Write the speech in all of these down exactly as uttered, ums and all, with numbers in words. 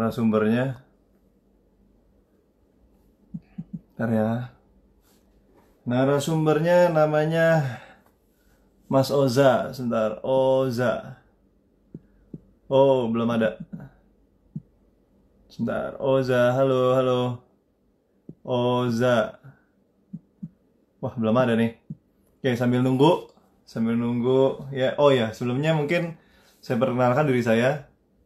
narasumbernya. Bentar ya. Narasumbernya namanya Mas Oza. Sebentar. Oza. Oh, belum ada. Sebentar. Oza, halo, halo. Oza. Wah, belum ada nih. Oke, sambil nunggu. Sambil nunggu. Ya, oh ya, sebelumnya mungkin saya perkenalkan diri saya.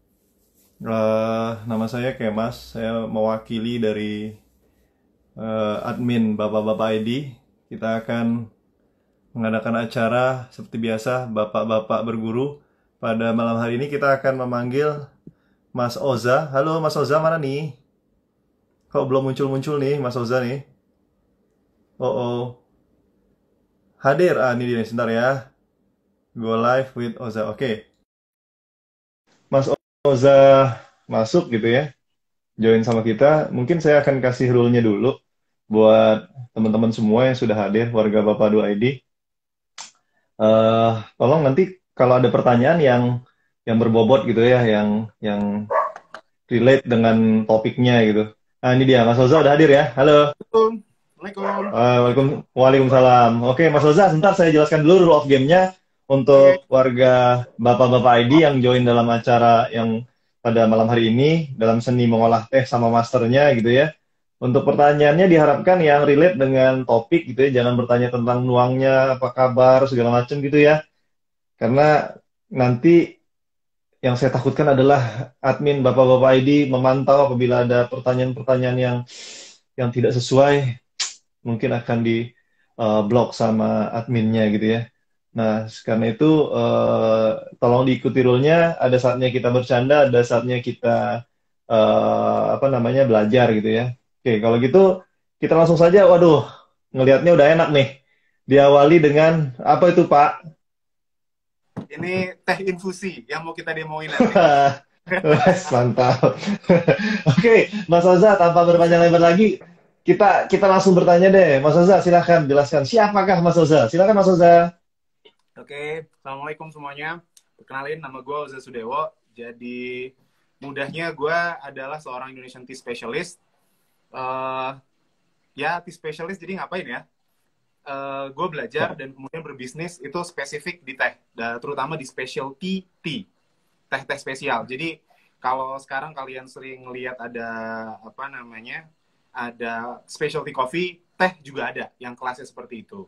Eh, nama saya Kemas. Saya mewakili dari eh, admin Bapak-Bapak I D. Kita akan mengadakan acara seperti biasa, Bapak-Bapak berguru. Pada malam hari ini kita akan memanggil Mas Oza. Halo Mas Oza, mana nih? Kok belum muncul-muncul nih Mas Oza nih? Oh, oh. Hadir. Ah, ini dia nih, sebentar ya. Go live with Oza. Oke. Mas Oza masuk gitu ya. Join sama kita. Mungkin saya akan kasih rule-nya dulu buat teman-teman semua yang sudah hadir, warga Bapak dua I D. Eh, tolong nanti kalau ada pertanyaan yang yang berbobot gitu ya, yang yang relate dengan topiknya gitu. Nah, ini dia Mas Oza udah hadir ya. Halo. Assalamualaikum. Eh, Waalaikum, Waalaikumsalam. Oke, Mas Oza, sebentar saya jelaskan dulu rule of game-nya Oke, untuk warga Bapak-Bapak I D yang join dalam acara yang pada malam hari ini dalam seni mengolah teh sama masternya gitu ya. Untuk pertanyaannya diharapkan yang relate dengan topik gitu ya, jangan bertanya tentang nuangnya, apa kabar, segala macam gitu ya. Karena nanti yang saya takutkan adalah admin Bapak-Bapak I D memantau apabila ada pertanyaan-pertanyaan yang yang tidak sesuai, mungkin akan di uh, blok sama adminnya gitu ya. Nah, karena itu uh, tolong diikuti rule-nya. Ada saatnya kita bercanda, ada saatnya kita uh, apa namanya belajar gitu ya. Oke, kalau gitu kita langsung saja. Waduh, ngelihatnya udah enak nih. Diawali dengan apa itu Pak? ini teh infusi yang mau kita demoin nanti. Wes, mantap. Oke, Mas Oza, tanpa berpanjang lebar lagi, kita kita langsung bertanya deh. Mas Oza, silahkan jelaskan. Siapakah Mas Oza? Silakan Mas Oza. Oke, Assalamualaikum semuanya. Perkenalin, nama gue Oza Sudewo. Jadi, mudahnya gue adalah seorang Indonesian Tea Specialist. Eh, ya, Tea Specialist jadi ngapain ya? Eh, gue belajar dan kemudian berbisnis itu spesifik di teh. Dan terutama di specialty tea. Teh-teh spesial. Jadi, kalau sekarang kalian sering lihat ada, apa namanya, ada specialty coffee, teh juga ada yang kelasnya seperti itu.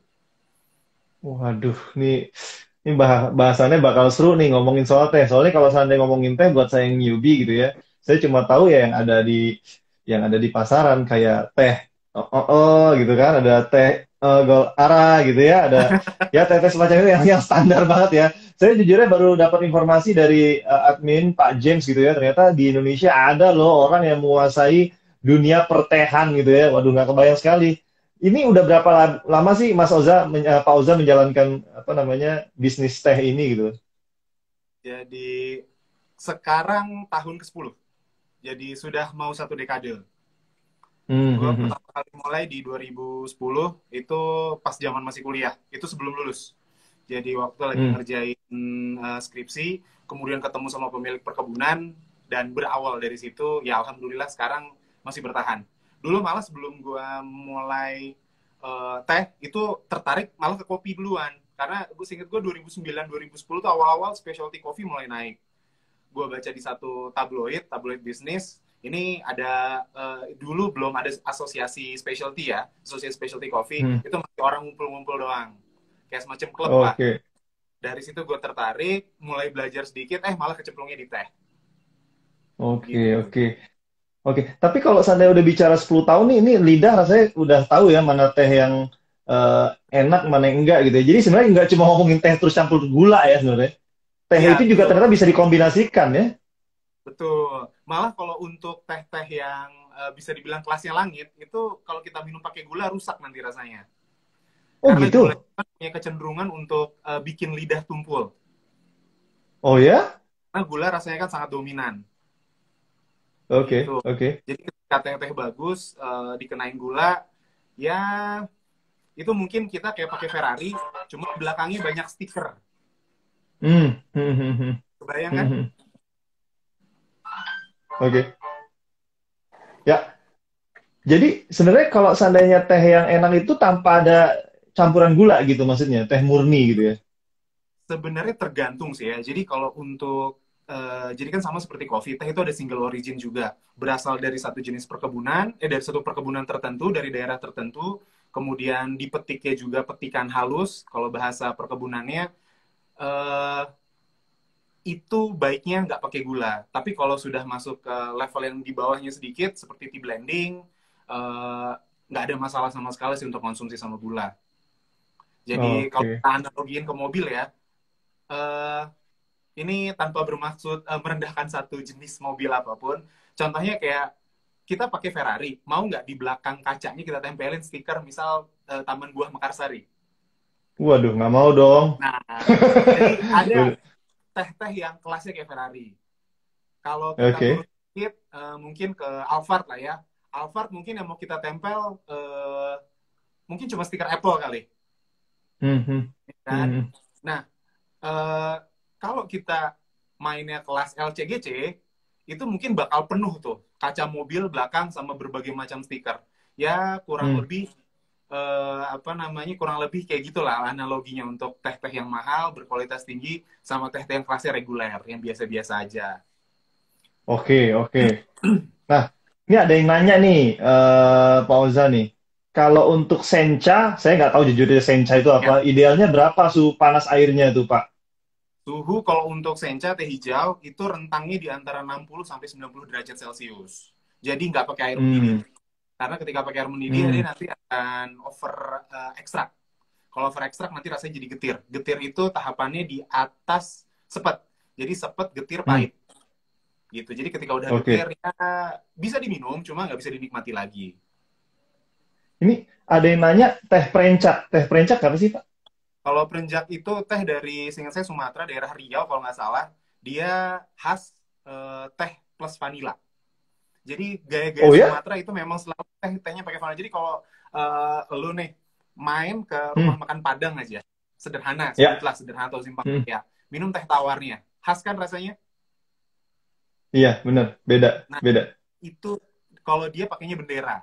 Waduh, nih ini bah bahasannya bakal seru nih ngomongin soal teh. Soalnya kalau seandainya ngomongin teh buat saya yang newbie gitu ya, saya cuma tahu ya yang ada di yang ada di pasaran kayak teh oh, oh, oh gitu kan, ada teh eh, gol ara gitu ya, ada ya teh-teh semacam itu yang, yang standar banget ya. Saya jujurnya baru dapat informasi dari eh, admin Pak James gitu ya, ternyata di Indonesia ada loh orang yang menguasai dunia pertehan gitu ya. Waduh, nggak kebayang sekali. Ini udah berapa lama sih Mas Oza, men- eh, Pak Oza menjalankan apa namanya bisnis teh ini gitu? Jadi sekarang tahun ke sepuluh. Jadi sudah mau satu dekade. Hmm, Gue hmm, hmm. pertama kali mulai di dua ribu sepuluh, itu pas zaman masih kuliah. Itu sebelum lulus. Jadi waktu lagi Hmm. ngerjain uh, skripsi, kemudian ketemu sama pemilik perkebunan, dan berawal dari situ, ya alhamdulillah sekarang masih bertahan. Dulu malah sebelum gue mulai uh, teh, itu tertarik malah ke kopi duluan. Karena gue inget gue dua ribu sembilan dua ribu sepuluh tuh awal-awal specialty coffee mulai naik. Gue baca di satu tabloid, tabloid bisnis, ini ada, uh, dulu belum ada asosiasi specialty ya, asosiasi specialty coffee, Hmm. itu masih orang ngumpul-ngumpul doang. Kayak semacam klub lah. Oke, Dari situ gue tertarik, mulai belajar sedikit, eh malah kecemplungnya di teh. oke, Gitu. oke, oke. Tapi kalau seandainya udah bicara sepuluh tahun nih, ini lidah rasanya udah tahu ya mana teh yang eh, enak, mana yang enggak gitu ya. Jadi sebenarnya nggak cuma ngomongin teh terus campur gula ya sebenarnya. Teh Iya, itu juga betul. ternyata bisa dikombinasikan ya. Betul. Malah kalau untuk teh-teh yang uh, bisa dibilang kelasnya langit, itu kalau kita minum pakai gula rusak nanti rasanya. Oh Karena gula gitu. itu kan punya kecenderungan untuk uh, bikin lidah tumpul. Oh ya? Karena gula rasanya kan sangat dominan. Gitu. Oke, oke. Jadi ketika teh-teh bagus, uh, dikenain gula, ya itu mungkin kita kayak pakai Ferrari, cuma belakangnya banyak stiker. Hmm, hmm, hmm, hmm, Kebayang hmm, kan? hmm. Oke. Ya, jadi sebenarnya kalau seandainya teh yang enak itu tanpa ada campuran gula gitu maksudnya, teh murni gitu ya. Sebenarnya tergantung sih ya. Jadi kalau untuk eh, jadi kan sama seperti kopi, teh itu ada single origin juga, berasal dari satu jenis perkebunan, eh dari satu perkebunan tertentu, dari daerah tertentu, kemudian dipetiknya juga petikan halus. Kalau bahasa perkebunannya eh, itu baiknya nggak pakai gula. Tapi kalau sudah masuk ke level yang di bawahnya sedikit, seperti tea blending, eh, nggak ada masalah sama sekali sih untuk konsumsi sama gula. Jadi kalau Oke. kita analogiin ke mobil ya, eh, ini tanpa bermaksud uh, merendahkan satu jenis mobil apapun. Contohnya kayak kita pakai Ferrari, mau nggak di belakang kacanya kita tempelin stiker misal uh, Taman Buah Mekarsari. Waduh, nggak mau dong. Nah, jadi ada teh-teh yang kelasnya kayak Ferrari. Kalau kita turun Oke. sedikit, uh, mungkin ke Alphard lah ya. Alphard mungkin yang mau kita tempel, uh, mungkin cuma stiker Apple kali, Hmm, hmm, kan? hmm. Nah, uh, kalau kita mainnya kelas L C G C, itu mungkin bakal penuh tuh kaca mobil belakang sama berbagai macam stiker. Ya kurang Hmm. lebih eh, apa namanya kurang lebih kayak gitulah analoginya untuk teh-teh yang mahal berkualitas tinggi sama teh-teh yang kelasnya reguler yang biasa-biasa aja. Oke, oke. Nah, ini ada yang nanya nih, eh Pak Oza nih. Kalau untuk sencha, saya nggak tahu jujurnya sencha itu apa. Ya, Idealnya berapa suhu panas airnya tuh, Pak? suhu kalau untuk sencha teh hijau itu rentangnya di antara enam puluh sampai sembilan puluh derajat Celcius. Jadi nggak pakai air mendidih. Hmm, Karena ketika pakai air mendidih dia hmm, nanti akan over eh, ekstrak. Kalau over ekstrak nanti rasanya jadi getir. Getir itu tahapannya di atas sepet. Jadi sepet, getir, hmm. pahit. Gitu. Jadi ketika udah getir Oke. ya bisa diminum, cuma nggak bisa dinikmati lagi. Ini ada yang nanya teh perencak. Teh perencak apa sih, Pak? Kalau perenjak itu teh dari seingat saya Sumatera, daerah Riau kalau nggak salah. Dia khas eh, teh plus vanila. Jadi gaya-gaya Oh ya? Sumatera itu memang selalu teh tehnya pakai vanila. Jadi kalau eh, lu nih main ke rumah Hmm, makan Padang aja, sederhana, ya. sebutlah sederhana atau simpang Hmm. ya, minum teh tawarnya, khas kan rasanya. Iya, benar. Beda, Nah beda. itu kalau dia pakainya bendera,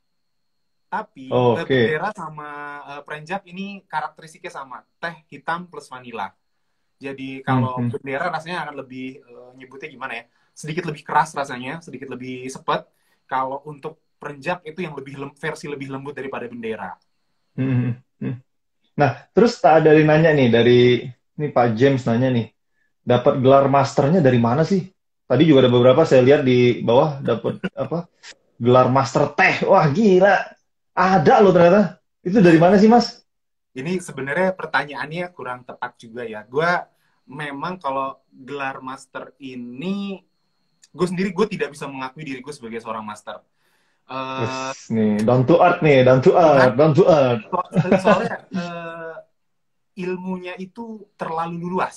tapi eh, Oke. bendera sama eh, perenjak ini karakteristiknya sama, teh hitam plus vanila. Jadi Hmm, kalau hmm. bendera rasanya akan lebih eh, nyebutnya gimana ya? Sedikit lebih keras rasanya, sedikit lebih sepet. Kalau untuk perenjak itu yang lebih lem- versi lebih lembut daripada bendera. Hmm, hmm, hmm. Nah, terus tak ada yang nanya nih dari ini Pak James nanya nih, dapat gelar masternya dari mana sih? Tadi juga ada beberapa saya lihat di bawah dapat apa? Gelar master teh. Wah, gila. Ada loh ternyata. Itu dari mana sih, Mas? Ini sebenarnya pertanyaannya kurang tepat juga ya. Gue memang kalau gelar master ini, gue sendiri gue tidak bisa mengakui diri gue sebagai seorang master. Wes, Eh, nih, down to earth nih, down to Tuhan, earth, down to earth. so- soalnya eh, ilmunya itu terlalu luas.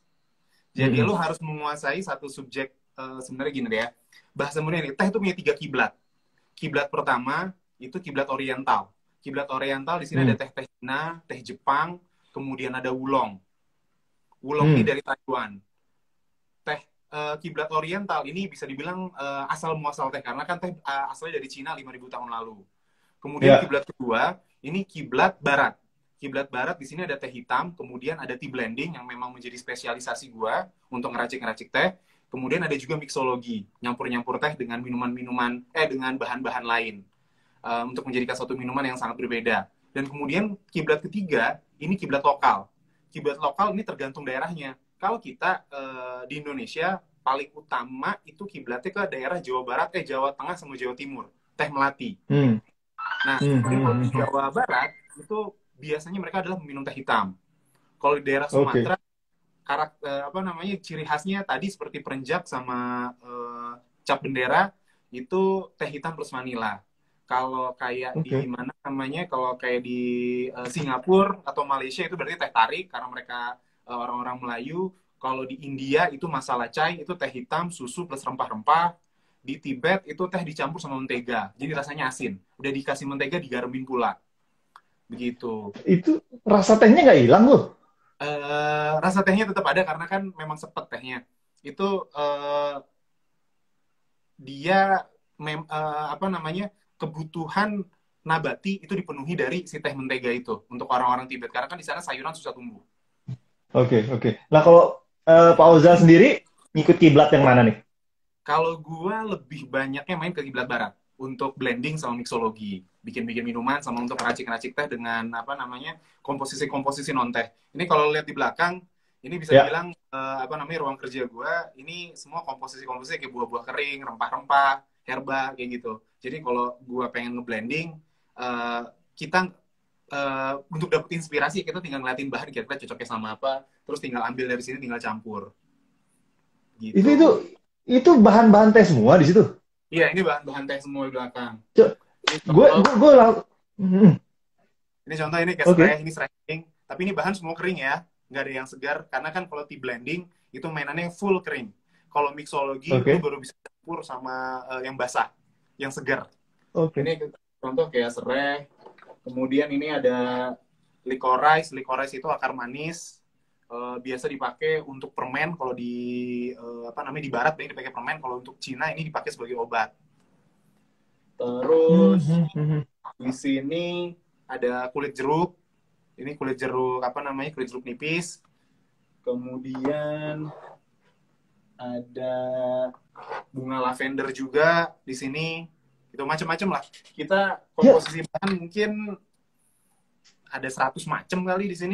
Jadi Mm-mm. lu harus menguasai satu subjek. Eh, sebenarnya gini deh ya. Bahasa kemudian nih, teh itu punya tiga kiblat. Kiblat pertama itu kiblat oriental. Kiblat oriental di sini ada Mm. teh-teh Cina, teh Jepang, kemudian ada wulong. Wulong ini Mm. dari Taiwan. Teh eh, kiblat oriental ini bisa dibilang eh, asal muasal teh karena kan teh eh, asalnya dari Cina lima ribu tahun lalu. Kemudian Ya. kiblat kedua, ini kiblat barat. Kiblat barat di sini ada teh hitam, kemudian ada tea blending yang memang menjadi spesialisasi gua untuk ngeracik-ngeracik teh. Kemudian ada juga mixologi, nyampur-nyampur teh dengan minuman-minuman eh dengan bahan-bahan lain eh, untuk menjadikan satu minuman yang sangat berbeda. Dan kemudian kiblat ketiga, ini kiblat lokal. Kiblat lokal ini tergantung daerahnya. Kalau kita eh, di Indonesia paling utama itu kiblatnya ke daerah Jawa Barat, eh Jawa Tengah sama Jawa Timur, teh melati. Mm. Nah, Mm, kemudian kalau mm, di mm. Jawa Barat itu biasanya mereka adalah minum teh hitam. Kalau di daerah Oke. Sumatera karakter apa namanya ciri khasnya tadi seperti perenjak sama eh, cap bendera itu teh hitam plus vanila. Kalau kayak di Oke. mana namanya kalau kayak di eh, Singapura atau Malaysia itu berarti teh tarik karena mereka eh, orang-orang Melayu. Kalau di India itu masala chai itu teh hitam susu plus rempah-rempah. Di Tibet itu teh dicampur sama mentega. Jadi rasanya asin. Udah dikasih mentega digaremin pula. Begitu. Itu rasa tehnya nggak hilang loh. Eh, rasa tehnya tetap ada karena kan memang sepet tehnya. Itu eh, dia mem, uh, apa namanya kebutuhan nabati itu dipenuhi dari si teh mentega itu untuk orang-orang Tibet karena kan di sana sayuran susah tumbuh. Oke, oke. Nah, kalau eh, Pak Ozal sendiri ngikut kiblat yang mana nih? Kalau gua lebih banyaknya main ke kiblat barat untuk blending sama mixologi, bikin-bikin minuman sama untuk racik-racik teh dengan apa namanya komposisi-komposisi non teh. Ini kalau lihat di belakang, ini bisa Ya. dibilang eh, apa namanya ruang kerja gua. Ini semua komposisi-komposisi kayak buah-buah kering, rempah-rempah, herba kayak gitu. Jadi kalau gua pengen ngeblending, eh, kita eh, untuk dapet inspirasi kita tinggal ngeliatin bahan kira-kira cocoknya sama apa, terus tinggal ambil dari sini tinggal campur Itu itu gitu. itu bahan-bahan teh semua di situ. Iya, ini bahan-bahan teh semua di belakang. Co- Ini Gue contoh, gue gue lang- Hmm, ini contoh ini kayak serai, oke, ini serai kering. Tapi ini bahan semua kering ya, nggak ada yang segar. Karena kan kalau tea blending itu mainannya full kering. Kalau mixologi lu oke, baru bisa campur sama uh, yang basah, yang segar. oke. Ini contoh kayak serai. Kemudian ini ada licorice. Licorice itu akar manis. Uh, biasa dipakai untuk permen. Kalau di uh, apa namanya di barat ini dipakai permen. Kalau untuk Cina ini dipakai sebagai obat. Hmm, Terus hmm, hmm, hmm. di sini ada kulit jeruk. Ini kulit jeruk apa namanya? Kulit jeruk nipis. Kemudian ada bunga lavender juga di sini. Itu macam-macam lah. Kita Ya, komposisi bahan mungkin ada seratus macam kali di sini.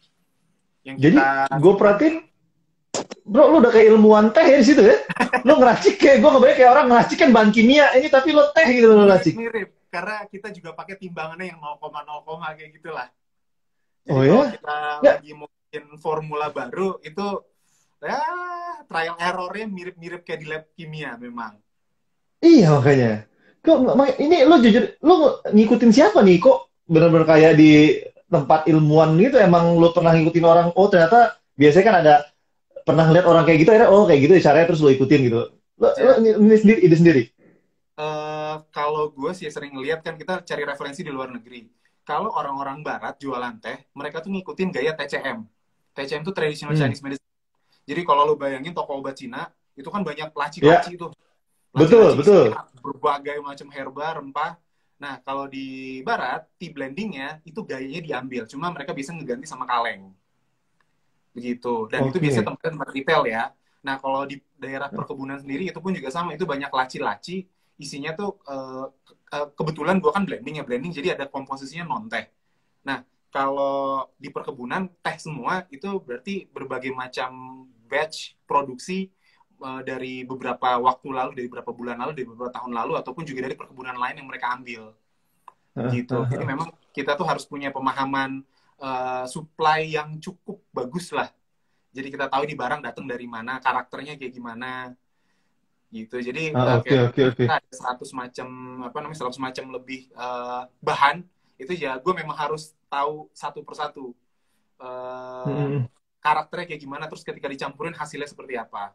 Yang jadi kita gue perhatiin, bro, lu udah kayak ilmuwan teh ya di situ ya. Lu ngeracik kayak gue kebayang kayak orang ngeracik kan bahan kimia ini tapi lo teh gitu lo ngeracik. mirip-mirip karena kita juga pakai timbangannya yang nol koma nol kayak gitulah. Jadi Oh kalau ya? kita Ya, lagi mau bikin formula baru itu ya trial errornya mirip-mirip kayak di lab kimia memang. iya makanya. Kok mak- ini lo jujur lo ngikutin siapa nih? Kok bener-bener kayak di tempat ilmuwan gitu emang lo pernah ngikutin orang? Oh ternyata biasanya kan ada pernah lihat orang kayak gitu akhirnya oh kayak gitu ya caranya terus lo ikutin gitu. Lo, lo Ya, ini sendiri ide sendiri. eh, kalau gue sih sering ngeliat kan kita cari referensi di luar negeri. Kalau orang-orang barat jualan teh, mereka tuh ngikutin gaya T C M. T C M tuh traditional Hmm. Chinese medicine. Jadi kalau lo bayangin toko obat Cina, itu kan banyak Ya, laci-laci tuh. Laci-laci betul, betul. isinya berbagai macam herba, rempah. Nah, kalau di barat, tea blendingnya itu gayanya diambil. Cuma mereka bisa ngeganti sama kaleng. Begitu. Dan itu biasanya Oke. tempat-tempat retail ya. Nah, kalau di daerah perkebunan sendiri itu pun juga sama. Itu banyak laci-laci. Isinya tuh uh, kebetulan gue kan blending ya. Blending jadi ada komposisinya non-teh. Nah, kalau di perkebunan teh semua itu berarti berbagai macam batch produksi uh, dari beberapa waktu lalu, dari beberapa bulan lalu, dari beberapa tahun lalu, ataupun juga dari perkebunan lain yang mereka ambil. Begitu. Jadi memang kita tuh harus punya pemahaman uh, supply yang cukup bagus lah. Jadi kita tahu di barang datang dari mana, karakternya kayak gimana, gitu. Jadi Ah, uh, oke, kayak oke, oke. kita ada seratus macam apa namanya seratus macam lebih uh, bahan itu ya gue memang harus tahu satu persatu uh, Hmm. karakternya kayak gimana, terus ketika dicampurin hasilnya seperti apa,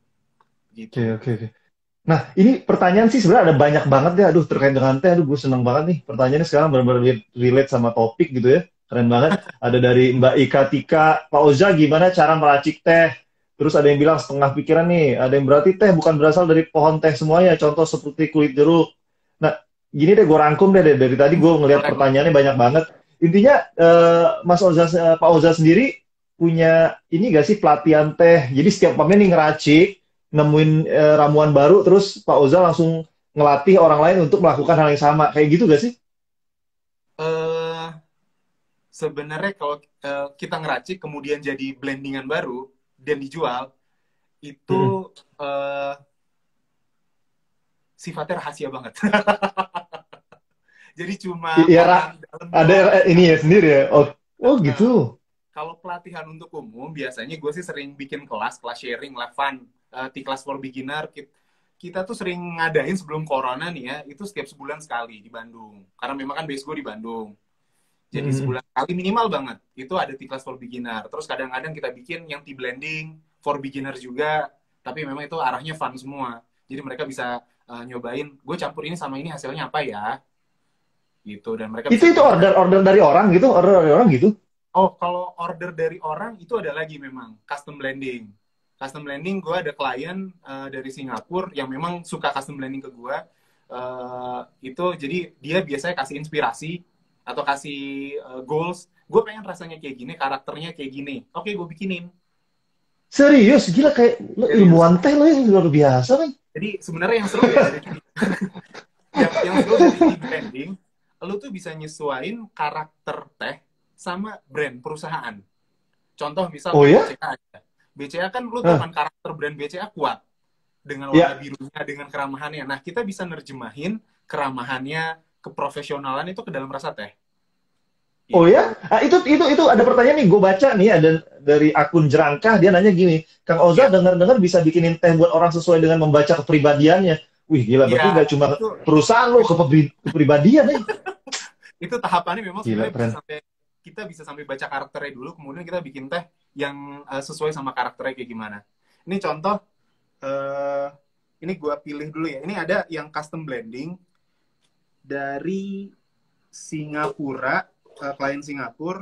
Oke, gitu. oke, oke. Nah, ini pertanyaan sih sebenarnya ada banyak banget ya. Aduh, terkait dengan teh. Aduh, gue seneng banget nih. Pertanyaannya sekarang benar-benar relate sama topik gitu ya. Keren banget. Ada dari Mbak Ika Tika, Pak Oza gimana cara meracik teh? Terus ada yang bilang setengah pikiran nih. Ada yang berarti teh bukan berasal dari pohon teh semuanya. Contoh seperti kulit jeruk. Nah, gini deh gue rangkum deh. Dari tadi gue ngelihat Boleh, boleh. pertanyaannya banyak banget. Intinya, eh, Mas Oza, eh, Pak Oza sendiri punya ini gak sih pelatihan teh? Jadi setiap pemain nih ngeracik, nemuin eh, ramuan baru terus Pak Oza langsung ngelatih orang lain untuk melakukan hal yang sama kayak gitu gak sih? Uh, sebenarnya kalau uh, kita ngeracik kemudian jadi blendingan baru dan dijual itu Mm-mm. uh, sifatnya rahasia banget. Jadi cuma Ya orang dalam ada doang yang ini ya tahu. sendiri ya. Oh, oh Uh, gitu. kalau pelatihan untuk umum, biasanya gue sih sering bikin kelas, kelas sharing, lah fun, uh, di kelas for beginner. Kita, kita tuh sering ngadain sebelum corona nih ya, itu setiap sebulan sekali di Bandung. Karena memang kan base gue di Bandung. Jadi Mm-mm. sebulan sekali minimal banget. Itu ada tea class for beginner. Terus kadang-kadang kita bikin yang tea blending for beginner juga. Tapi memang itu arahnya fun semua. Jadi mereka bisa uh, nyobain, gue campur ini sama ini hasilnya apa ya? Gitu. Dan mereka Itu bisa itu bikin order order dari orang gitu, order dari orang gitu. oh, kalau order dari orang itu ada lagi memang custom blending. Custom blending gue ada klien uh, dari Singapura yang memang suka custom blending ke gue. Uh, itu jadi dia biasanya kasih inspirasi atau kasih uh, goals. Gue pengen rasanya kayak gini, karakternya kayak gini. Oke, gue bikinin. Serius, gila kayak lo Serius. ilmuwan teh lo ya luar biasa kan. Jadi sebenarnya yang seru ya dari yang yang seru dari ini branding, lo tuh bisa nyesuaiin karakter teh sama brand perusahaan. Contoh misal Oh kayak ya? B C A aja. B C A kan lo tau Hah, kan karakter brand B C A kuat dengan warna ya. birunya, dengan keramahannya. Nah, kita bisa nerjemahin keramahannya, keprofesionalan itu ke dalam rasa teh. Oh ya? Gitu. Ah, itu itu itu ada pertanyaan nih, gue baca nih ada dari akun Jerangkah dia nanya gini, Kang Oza Ya, dengar-dengar bisa bikinin teh buat orang sesuai dengan membaca kepribadiannya. Wih gila, berarti ya nggak cuma itu perusahaan lo, kepebri- kepribadian nih. itu tahapannya memang Gila sebenarnya bisa keren. sampai kita bisa sampai baca karakternya dulu, kemudian kita bikin teh yang uh, sesuai sama karakternya kayak gimana. Ini contoh, uh, ini gue pilih dulu ya. Ini ada yang custom blending dari Singapura, uh, klien Singapura.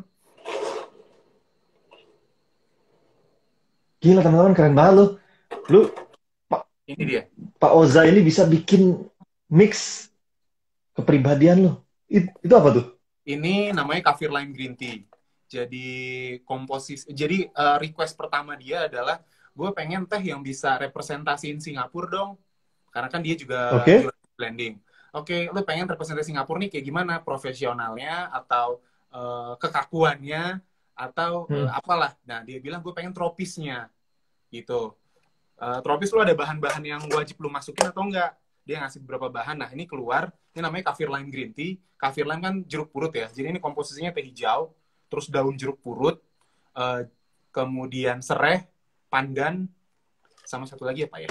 Gila teman-teman keren banget lo. Lu Pak Ini dia. Pak Oza ini bisa bikin mix kepribadian lo. It- itu apa tuh? Ini namanya Kaffir Lime Green Tea. Jadi komposis, jadi uh, request pertama dia adalah gue pengen teh yang bisa representasiin Singapura dong, karena kan dia juga Oke? jual blending. Oke, lu pengen representasi Singapura nih kayak gimana? Profesionalnya atau uh, kekakuannya atau uh, Hmm. apalah. Nah dia bilang gue pengen tropisnya gitu. Uh, tropis lu ada bahan-bahan yang wajib lu masukin atau enggak? Dia ngasih beberapa bahan. Nah, ini keluar. Ini namanya Kaffir Lime Green Tea. Kaffir Lime kan jeruk purut ya. Jadi ini komposisinya teh hijau, terus daun jeruk purut, uh, kemudian serai, pandan, sama satu lagi apa ya?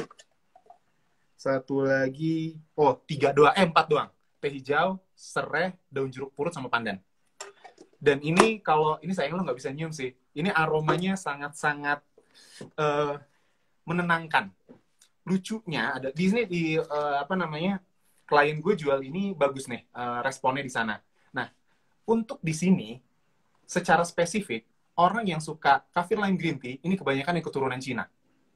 Satu lagi, oh tiga doang, eh empat doang. Teh hijau, serai, daun jeruk purut, sama pandan. Dan ini kalau, ini sayang lo nggak bisa nyium sih. Ini aromanya sangat-sangat uh, menenangkan. Lucunya ada di sini di uh, apa namanya klien gue jual ini bagus nih uh, responnya di sana. Nah untuk di sini secara spesifik orang yang suka Kaffir Lime Green Tea ini kebanyakan yang keturunan Cina.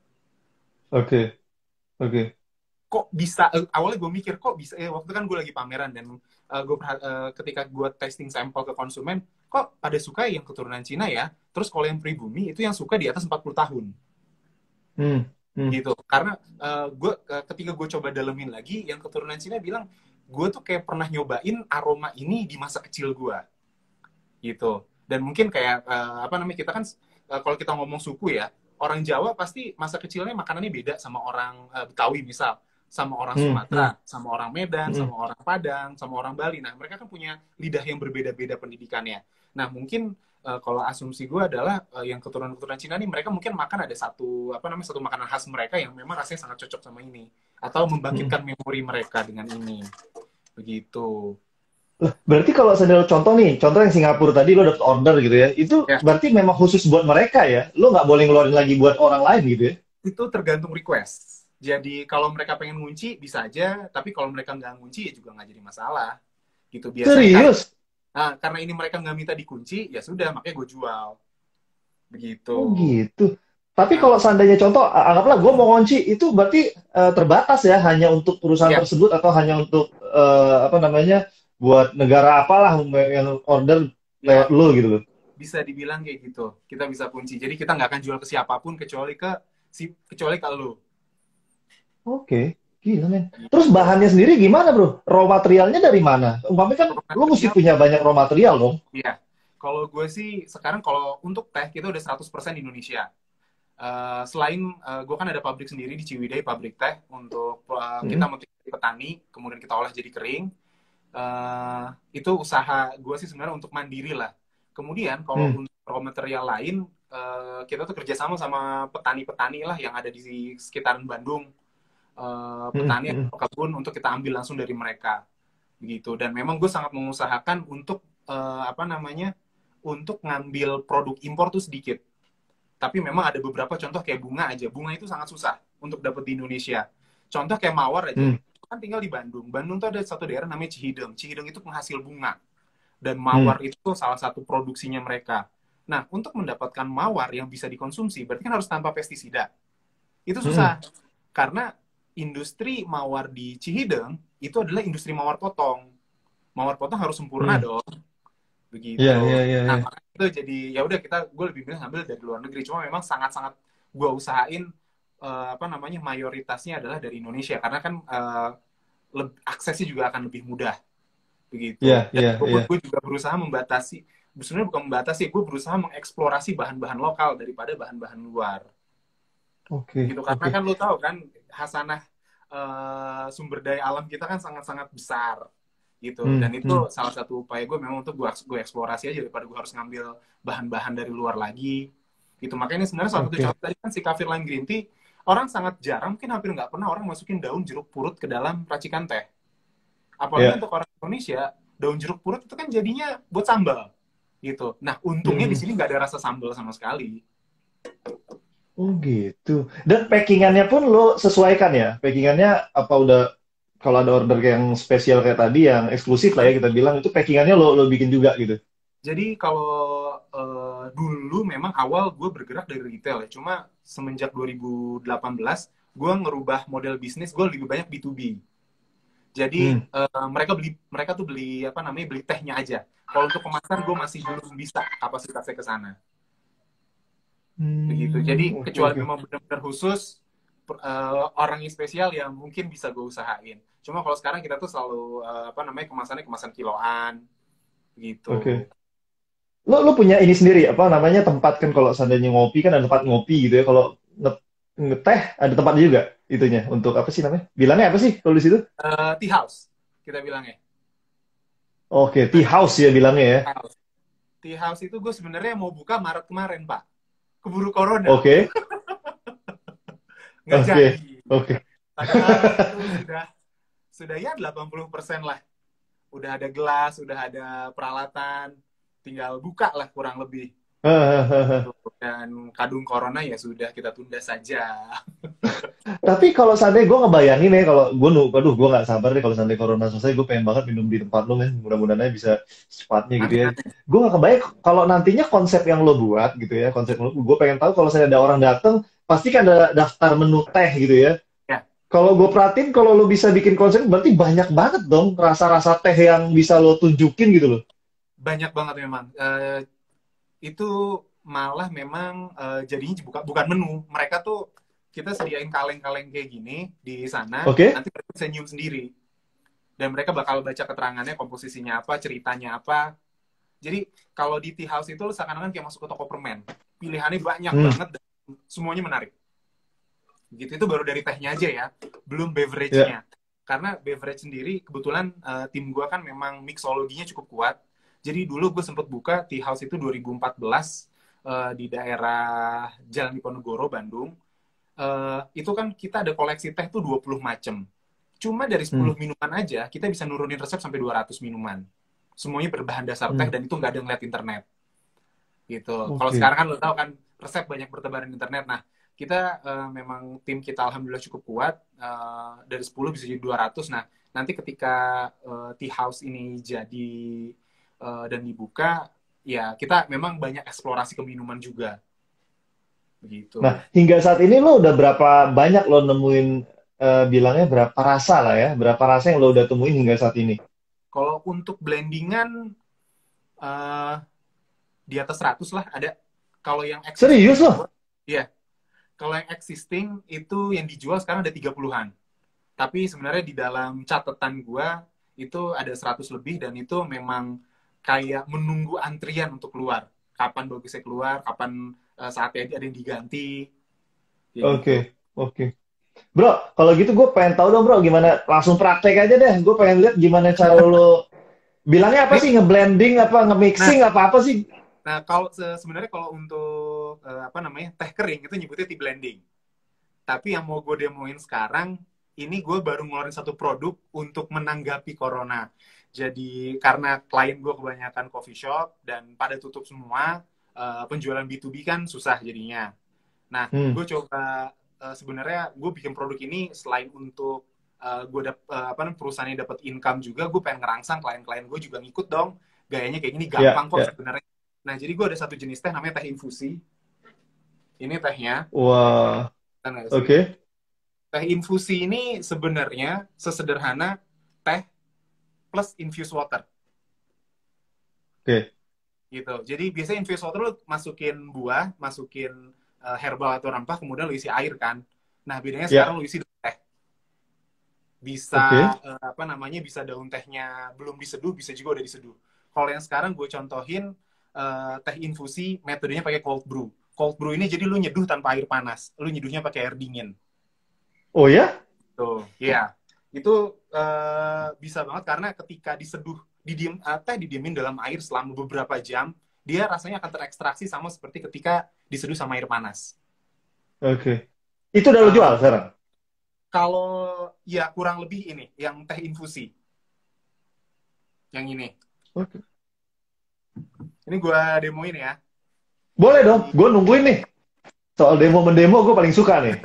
Oke, oke. Kok bisa? Uh, awalnya gue mikir kok bisa? Eh, waktu itu kan gue lagi pameran dan uh, gue uh, ketika gue testing sampel ke konsumen, kok pada suka yang keturunan Cina ya? Terus kalau yang pribumi itu yang suka di atas empat puluh tahun. Hmm, hmm. Gitu karena uh, gue uh, ketika gue coba dalemin lagi yang keturunan Cina bilang gue tuh kayak pernah nyobain aroma ini di masa kecil gue gitu dan mungkin kayak uh, apa namanya kita kan uh, kalau kita ngomong suku ya orang Jawa pasti masa kecilnya makanannya beda sama orang uh, Betawi misal sama orang Hmm, hmm, Sumatera sama orang Medan hmm. sama orang Padang sama orang Bali. Nah mereka kan punya lidah yang berbeda-beda pendidikannya. Nah mungkin uh, kalau asumsi gue adalah uh, yang keturunan-keturunan Cina nih mereka mungkin makan ada satu apa namanya satu makanan khas mereka yang memang rasanya sangat cocok sama ini atau Hmm. membangkitkan memori mereka dengan ini begitu Lah, berarti kalau seandainya contoh nih, contoh yang Singapura tadi lo dapet order gitu ya, itu ya. berarti memang khusus buat mereka ya? Lo nggak boleh ngeluarin lagi buat orang lain gitu ya? Itu tergantung request. Jadi kalau mereka pengen ngunci bisa aja, tapi kalau mereka nggak ngunci ya juga nggak jadi masalah. Gitu biasanya karena Serius? nah, karena ini mereka nggak minta dikunci, ya sudah makanya gue jual. Begitu. Oh gitu. Tapi Nah, kalau seandainya contoh, a- anggaplah gue mau ngunci, itu berarti eh, terbatas ya, hanya untuk perusahaan ya tersebut atau hanya untuk eh, apa namanya, buat negara apalah yang order lewat ya lo gitu loh. bisa dibilang kayak gitu. Kita bisa kunci. Jadi kita nggak akan jual ke siapapun kecuali ke si kecuali ke lu. Oke, gila men. Terus Gitu. bahannya sendiri gimana bro? Raw materialnya dari mana? Umpamanya kan Raw lo mesti material, punya banyak raw material dong. iya. Kalau gue sih sekarang kalau untuk teh kita udah seratus persen di Indonesia. Uh, selain uh, gue kan ada pabrik sendiri di Ciwidey, pabrik teh untuk uh, kita Hmm, motivasi petani, kemudian kita olah jadi kering. Uh, itu usaha gue sih sebenarnya untuk mandiri lah. Kemudian kalau hmm, untuk raw material lain, uh, kita tuh kerjasama sama petani-petani lah yang ada di sekitaran Bandung, uh, hmm, petani hmm, atau kebun untuk kita ambil langsung dari mereka, begitu. Dan memang gue sangat mengusahakan untuk uh, apa namanya, untuk ngambil produk impor tuh sedikit. Tapi memang ada beberapa contoh kayak bunga aja. Bunga itu sangat susah untuk dapat di Indonesia. Contoh kayak mawar aja. hmm, Kan tinggal di Bandung. Bandung tuh ada satu daerah namanya Cihideng. Cihideng itu penghasil bunga. Dan hmm, mawar itu salah satu produksinya mereka. Nah, untuk mendapatkan mawar yang bisa dikonsumsi, berarti kan harus tanpa pestisida. Itu hmm, susah. Karena industri mawar di Cihideng itu adalah industri mawar potong. Mawar potong harus sempurna Hmm. dong, Iya, begitu. iya, iya, Nah, iya. makanya itu jadi ya udah kita gue lebih milih ngambil dari luar negeri. Cuma memang sangat-sangat gue usahain eh, apa namanya mayoritasnya adalah dari Indonesia karena kan eh, leb- aksesnya juga akan lebih mudah Iya, begitu. Dan iya, gue iya. gue juga berusaha membatasi, sebenarnya bukan membatasi, gue berusaha mengeksplorasi bahan-bahan lokal daripada bahan-bahan luar. Oke, Gitu karena oke. kan lu tahu kan hasanah eh, sumber daya alam kita kan sangat-sangat besar gitu, Hmm, dan itu hmm. salah satu upaya gue memang untuk gue gue eksplorasi aja daripada gue harus ngambil bahan-bahan dari luar lagi gitu. Makanya ini sebenarnya salah satu Oke. contoh tadi kan si Kafir Lime Green Tea, orang sangat jarang, mungkin hampir nggak pernah orang masukin daun jeruk purut ke dalam racikan teh, apalagi Ya. untuk orang Indonesia daun jeruk purut itu kan jadinya buat sambal gitu. Nah untungnya di Hmm. sini nggak ada rasa sambal sama sekali Oh gitu. Dan gitu. packingannya pun lo sesuaikan ya? Packingannya apa udah kalau ada order yang spesial kayak tadi yang eksklusif lah ya kita bilang itu packingannya lo lo bikin juga gitu. Jadi kalau eh, dulu memang awal gue bergerak dari retail ya, cuma semenjak dua ribu delapan belas gue ngerubah model bisnis, gue lebih banyak B to B. Jadi Hmm. eh, mereka beli mereka tuh beli apa namanya beli tehnya aja. Kalau untuk kemasan gue masih belum bisa kapasitasnya ke sana. Begitu. Jadi Hmm. Oke, kecuali oke. memang benar-benar khusus per- eh, orang yang spesial ya mungkin bisa gue usahain. Cuma kalau sekarang kita tuh selalu eh, apa namanya kemasannya kemasan kiloan gitu. Oke. Lo lo punya ini sendiri apa namanya tempat kan kalau seandainya ngopi kan ada tempat ngopi gitu ya. Kalau nge- ngeteh ada tempatnya juga itunya untuk apa sih namanya? Bilangnya apa sih kalau di situ? Eh, tea house kita bilangnya. Oke, Nah, tea house ya bilangnya ya. house. Tea house itu gue sebenarnya mau buka Maret kemarin, Pak. Keburu corona. Oke. Nggak Oke. jadi. Oke. Padahal itu sudah sudah ya delapan puluh persen lah. Udah ada gelas, udah ada peralatan. Tinggal buka lah kurang lebih. Gitu. Dan kadung corona ya sudah kita tunda saja. Tapi kalau seandainya gue ngebayangin ya, kalau gue nu, aduh gue nggak sabar deh kalau seandainya corona selesai, gue pengen banget minum di tempat lo men, mudah-mudahan aja bisa secepatnya gitu Amin, ya. amin. Gue nggak kebayang kalau nantinya konsep yang lo buat gitu ya, konsep lo, gue pengen tahu kalau saya ada orang datang, pasti kan ada daftar menu teh gitu ya. Ya, Kalau gue perhatiin, kalau lo bisa bikin konsep, berarti banyak banget dong rasa-rasa teh yang bisa lo tunjukin gitu loh. banyak banget memang. Eh, itu malah memang eh, jadinya buka, bukan menu. Mereka tuh kita sediain kaleng-kaleng kayak gini di sana, Oke? nanti mereka bisa nyium sendiri. Dan mereka bakal baca keterangannya, komposisinya apa, ceritanya apa. Jadi kalau di tea house itu lu seakan-akan kayak masuk ke toko permen. Pilihannya banyak Hmm, banget dan semuanya menarik. Gitu itu baru dari tehnya aja ya, belum ya. beverage-nya. Karena beverage sendiri kebetulan eh, tim gua kan memang mixologinya cukup kuat. Jadi dulu gue sempet buka tea house itu dua ribu empat belas eh, di daerah Jalan Diponegoro, Bandung. Eh, itu kan kita ada koleksi teh tuh dua puluh macam. Cuma dari Hmm, sepuluh minuman aja, kita bisa nurunin resep sampai dua ratus minuman. Semuanya berbahan dasar teh hmm, dan itu nggak ada ngeliat internet. Gitu. Kalau oke. sekarang kan lo tahu kan resep banyak bertebaran di internet. Nah, kita eh, memang tim kita alhamdulillah cukup kuat. Eh, dari sepuluh bisa jadi dua ratus. Nah, nanti ketika eh, tea house ini jadi eh, dan dibuka, ya kita memang banyak eksplorasi ke minuman juga. Nah, Begitu. hingga saat ini lo udah berapa banyak lo nemuin eh, bilangnya berapa rasa lah ya? Berapa rasa yang lo udah temuin hingga saat ini? Kalau untuk blendingan eh, di atas seratus lah ada. Kalau yang existing Serius dijual, loh? ya. Kalau yang existing itu yang dijual sekarang ada tiga puluhan-an. Tapi sebenarnya di dalam catatan gua itu ada seratus lebih dan itu memang kayak menunggu antrian untuk keluar. Kapan bagusnya keluar, kapan eh, saatnya ada yang diganti, kayak Oke, gitu. oke. Bro, kalau gitu gue pengen tahu dong bro, gimana langsung praktek aja deh. Gue pengen lihat gimana cara lo bilangnya apa Nih, sih ngeblending apa nah, ngemixing apa apa sih? nah kalau se- sebenarnya kalau untuk eh, apa namanya teh kering itu nyebutnya tea blending. Tapi yang mau gue demoin sekarang, ini gue baru ngeluarin satu produk untuk menanggapi corona. Jadi karena klien gue kebanyakan coffee shop dan pada tutup semua, eh, penjualan B to B kan susah jadinya. Nah, Hmm, gue coba eh, sebenarnya gue bikin produk ini selain untuk eh, gue dap, eh, apa namanya perusahaannya dapat income juga, gue pengen ngerangsang klien-klien gue juga ngikut dong. Gayanya kayak gini ya, gampang kok ya. sebenarnya. Nah, jadi gue ada satu jenis teh namanya teh infusi. Ini tehnya, Wah, kan nggak sih? oke. Teh infusi ini sebenarnya sesederhana teh plus infused water Oke. gitu. Jadi biasanya infused water lu masukin buah, masukin uh, herbal atau rempah, kemudian lu isi air kan. Nah bedanya sekarang Ya. lu isi teh. Bisa Oke. uh, apa namanya? Bisa daun tehnya belum diseduh, bisa juga udah diseduh. Kalau yang sekarang gue contohin uh, teh infusi, metodenya pakai cold brew. Cold brew ini jadi lu nyeduh tanpa air panas, lu nyeduhnya pakai air dingin. Oh ya? Tuh, iya. Itu uh, bisa banget karena ketika diseduh, didiem, uh, teh didiemin dalam air selama beberapa jam, dia rasanya akan terekstraksi sama seperti ketika diseduh sama air panas. Oke. Itu udah lo Uh, jual sekarang? kalau ya kurang lebih ini, yang teh infusi, yang ini. Oke. Ini gue demoin ya. Boleh dong. Jadi, Gue nungguin nih. Soal demo mendemo gue paling suka nih.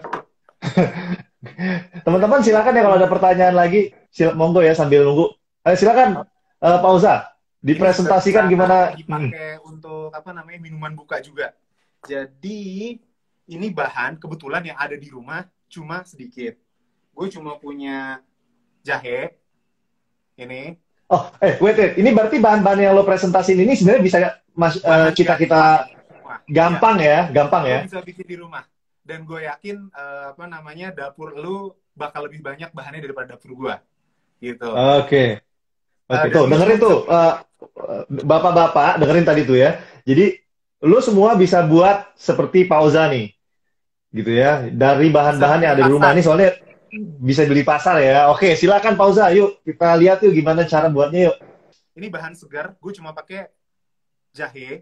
Teman-teman silakan ya kalau ada pertanyaan lagi, sil monggo ya sambil nunggu. Ayo silakan eh, pausa. ini juga bisa Dipresentasikan gimana. Hmm. dipakai untuk apa namanya minuman buka juga. Jadi ini bahan kebetulan yang ada di rumah cuma sedikit. Gue cuma punya jahe ini, Oh, eh wait, wait. Ini berarti bahan-bahan yang lo presentasiin ini sebenarnya bisa mas, eh, bahan kita gampang kita di rumah. Iya, gampang ya, gampang lo ya. bisa bikin di rumah. Dan gue yakin eh, apa namanya dapur lu bakal lebih banyak bahannya daripada dapur gue, gitu. Oke, Eh, oke. dan Tuh lu dengerin semua bisa tuh, eh, bapak-bapak dengerin tadi tuh ya. Jadi lo semua bisa buat seperti pauza nih, gitu ya. Dari bisa bahan-bahan beli yang di ada di rumah pasar. ini soalnya bisa beli pasar ya. Oke, silakan pauza. Yuk kita lihat yuk gimana cara buatnya yuk. Ini bahan segar, gue cuma pakai jahe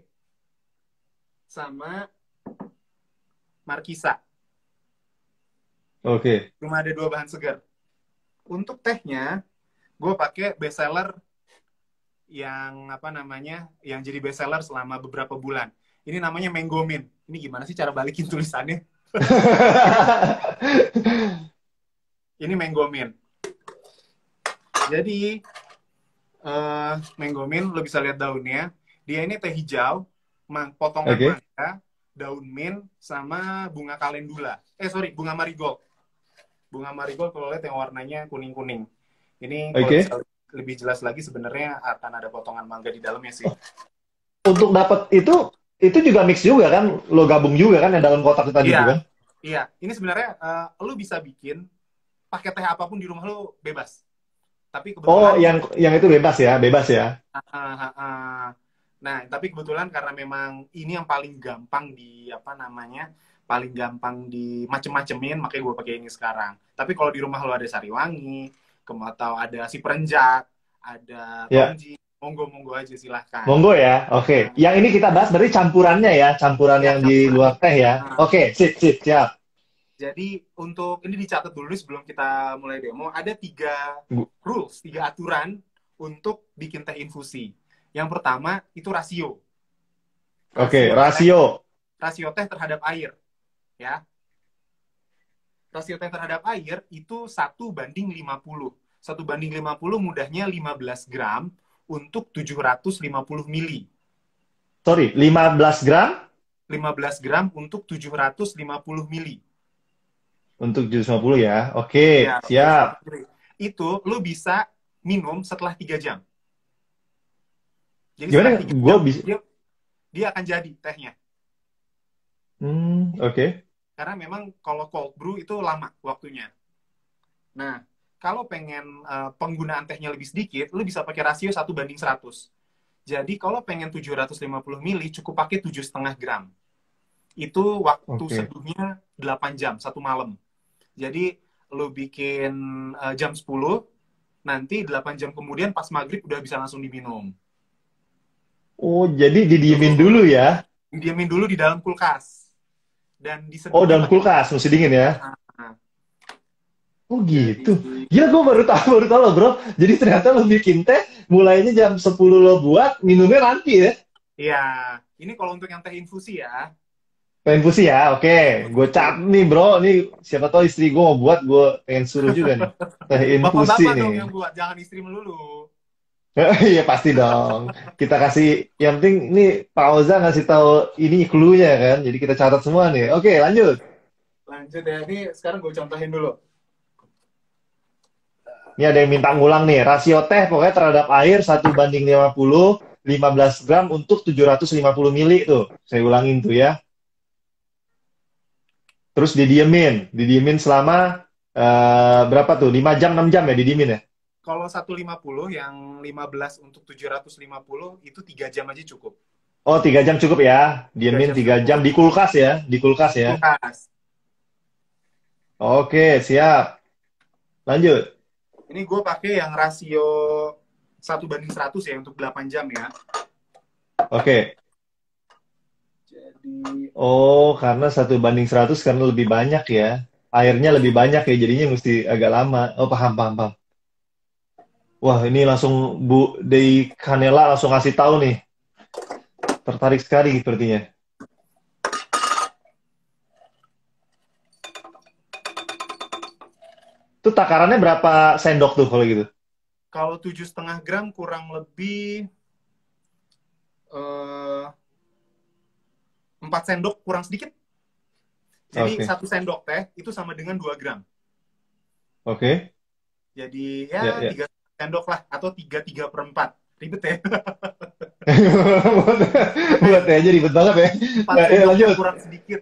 sama markisa. Oke, Cuma ada dua bahan segar. Untuk tehnya, gue pakai best seller yang apa namanya, yang jadi best seller selama beberapa bulan. Ini namanya Mango Mint. Ini gimana sih cara balikin tulisannya? Ini Mango Mint. Jadi uh, Mango Mint, lo bisa lihat daunnya. Dia ini teh hijau, mang, potongan oke, mangga, daun mint, sama bunga kalendula. Eh sorry, bunga marigold. Bunga marigold kalau lihat yang warnanya kuning-kuning. Ini kalau bisa oke. lebih jelas lagi sebenarnya akan ada potongan mangga di dalamnya sih. Untuk dapat itu itu juga mix juga kan? Lo gabung juga kan yang dalam kotak tadi Iya, itu kan? iya. Ini sebenarnya uh, lu bisa bikin pakai teh apapun di rumah lu bebas. Tapi Oh, kebetulan, yang yang itu bebas ya, bebas ya. uh, uh, uh, nah tapi kebetulan karena memang ini yang paling gampang di apa namanya, paling gampang di macem-macemin, makanya gue pakai ini sekarang. Tapi kalau di rumah lu ada sariwangi, atau ada si perenjak, ada Ya, tonji, monggo-monggo aja silahkan. monggo ya. Oke, Nah, yang ini kita bahas berarti campurannya ya, campuran ya yang di campuran. luar teh ya. Nah, Oke, sip, sip, siap. jadi untuk ini dicatat dulu sebelum kita mulai demo, ada tiga Bu- rules, tiga aturan untuk bikin teh infusi. Yang pertama itu rasio. Oke, Rasio teh, rasio. rasio teh terhadap air, ya. Rasio teh terhadap air itu satu banding lima puluh. Satu banding lima puluh mudahnya lima belas gram untuk tujuh ratus lima puluh mili. Sorry, lima belas gram lima belas gram untuk tujuh ratus lima puluh mili. untuk tujuh ratus lima puluh ya. Oke, Ya, siap. itu lu bisa minum setelah tiga jam. Jadi setelah Gimana? tiga Gue jam bisa. dia dia akan jadi tehnya. Hmm, oke. Karena memang kalau cold brew itu lama waktunya. Nah, kalau pengen uh, penggunaan tehnya lebih sedikit, lu bisa pakai rasio satu banding seratus. Jadi kalau pengen tujuh ratus lima puluh mili, cukup pakai tujuh koma lima gram. Itu waktu Oke. seduhnya delapan jam, satu malam. Jadi lu bikin uh, jam sepuluh, nanti delapan jam kemudian pas maghrib udah bisa langsung diminum. Oh, jadi didiemin Tuh. dulu ya. Didiamin dulu di dalam kulkas. Dan Oh, diseduhnya dalam pakai. kulkas, mesti dingin ya. Nah, Oh jadi gitu. Gila, gue baru tahu, baru tahu loh bro. Jadi ternyata lo bikin teh, mulainya jam sepuluh lo buat, minumnya nanti ya. ya, ini kalau untuk yang teh infusi ya. Pengen infusi ya, oke. Gue Infusi. cat nih bro, nih siapa tahu istri gue mau buat, gue pengen suruh juga nih. Teh infusi Bapak-bapak dong nih. yang buat, jangan istri melulu. Iya pasti dong. Kita kasih, yang penting nih Pak Oza ngasih tahu ini clue-nya kan. Jadi kita catat semua nih. Oke, lanjut. Lanjut ya, ini sekarang gue contohin dulu. Ini ada yang minta ngulang nih, rasio teh pokoknya terhadap air satu banding lima puluh, lima belas gram untuk tujuh ratus lima puluh mili tuh. Saya ulangin tuh ya. Terus didiemin, didiemin selama eh, berapa tuh? Lima jam, enam jam ya didiemin ya? Kalau seratus lima puluh yang lima belas untuk tujuh ratus lima puluh itu tiga jam aja cukup. Oh, tiga jam cukup ya. Tiga Diemin jam tiga jam cukup. di kulkas ya, di kulkas Di ya. kulkas. Oke, siap. Lanjut. Ini gue pakai yang rasio satu banding seratus ya untuk delapan jam ya. Oke. Jadi Oh, karena satu banding seratus karena lebih banyak ya. Airnya lebih banyak ya, jadinya mesti agak lama. Oh, paham, paham, paham. Wah, ini langsung Bu Dei Kanela langsung ngasih tahu nih. Tertarik sekali sepertinya. Itu takarannya berapa sendok tuh kalau gitu? kalau tujuh setengah gram kurang lebih eh, empat sendok kurang sedikit. Jadi Oke. satu sendok teh itu sama dengan dua gram. Oke. Jadi Ya, ya ya. tiga sendok lah atau tiga tiga per empat. Ribet ya. Buat aja ribet banget ya. Empat Ya, ya, sendoknya lanjut. kurang sedikit.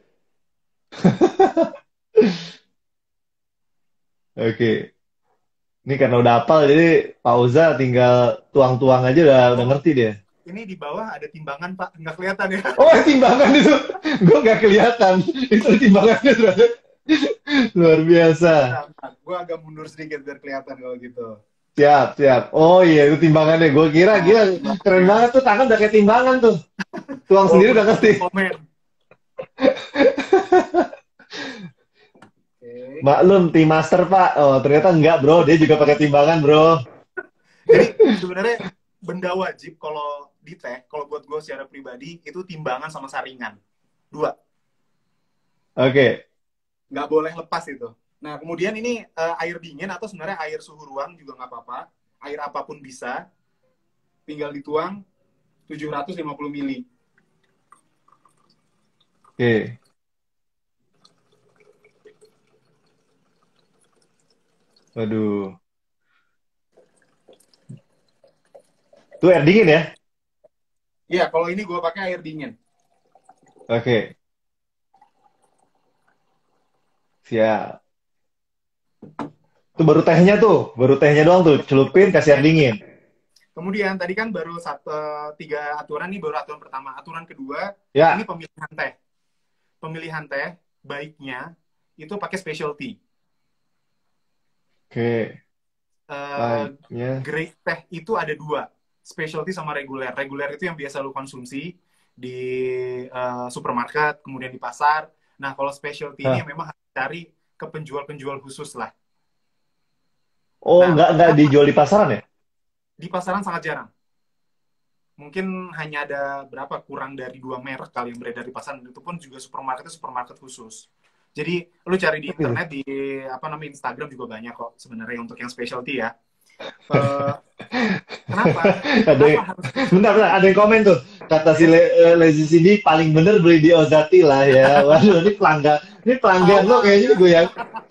Oke. Ini karena udah hafal, jadi Pauza tinggal tuang-tuang aja udah udah Oh, ngerti dia. ini di bawah ada timbangan Pak, nggak kelihatan ya. Oh, timbangan itu. Gue nggak kelihatan. Itu timbangannya ternyata. Luar biasa. Gue agak mundur sedikit biar kelihatan kalau gitu. Siap, siap. Oh iya, itu timbangannya. Gue kira, Nah, gila. Keren timbangannya. banget tuh, tangan udah kayak timbangan tuh. Tuang sendiri Walaupun udah ngerti. komen. Oke. Maklum, tim master, Pak. Oh, ternyata enggak, bro. Dia juga pakai timbangan, bro. Jadi sebenarnya benda wajib kalau di teh, kalau buat gue secara pribadi itu timbangan sama saringan. Dua. Oke. Nggak boleh lepas itu. Nah, kemudian ini uh, air dingin atau sebenarnya air suhu ruang juga nggak apa-apa. Air apapun bisa. Tinggal dituang tujuh ratus lima puluh mili. Oke. Waduh. Itu air dingin ya? Iya, kalau ini gue pakai air dingin. Oke. Siap. Itu baru tehnya tuh. Baru tehnya doang tuh. Celupin, kasih air dingin. Kemudian tadi kan baru satu, tiga aturan nih, baru aturan pertama. Aturan kedua, ini Ya. pemilihan teh. Pemilihan teh baiknya itu pakai specialty. Oke. Uh, Baiknya. grade teh itu ada dua, specialty sama reguler. Reguler itu yang biasa lu konsumsi di uh, supermarket, kemudian di pasar. Nah, kalau specialty ini Hah. memang harus cari ke penjual-penjual khusus lah. Oh, Nah, nggak nggak kenapa? dijual di pasaran ya? Di pasaran sangat jarang. Mungkin hanya ada berapa, kurang dari dua merek kali yang beredar di pasaran. Itu pun juga supermarketnya supermarket khusus. Jadi lu cari di Oh, gitu. internet, di apa namanya Instagram juga banyak kok sebenarnya untuk yang specialty ya. Uh, kenapa? Ada Kenapa yang, harus bentar, specialty? bentar, ada yang komen tuh. Kata si Ya. Le, eh, Lezi sini paling bener beli di Ozati lah ya. Waduh, ini pelanggan. Ini pelanggan lo kayaknya Awalnya. gue ya.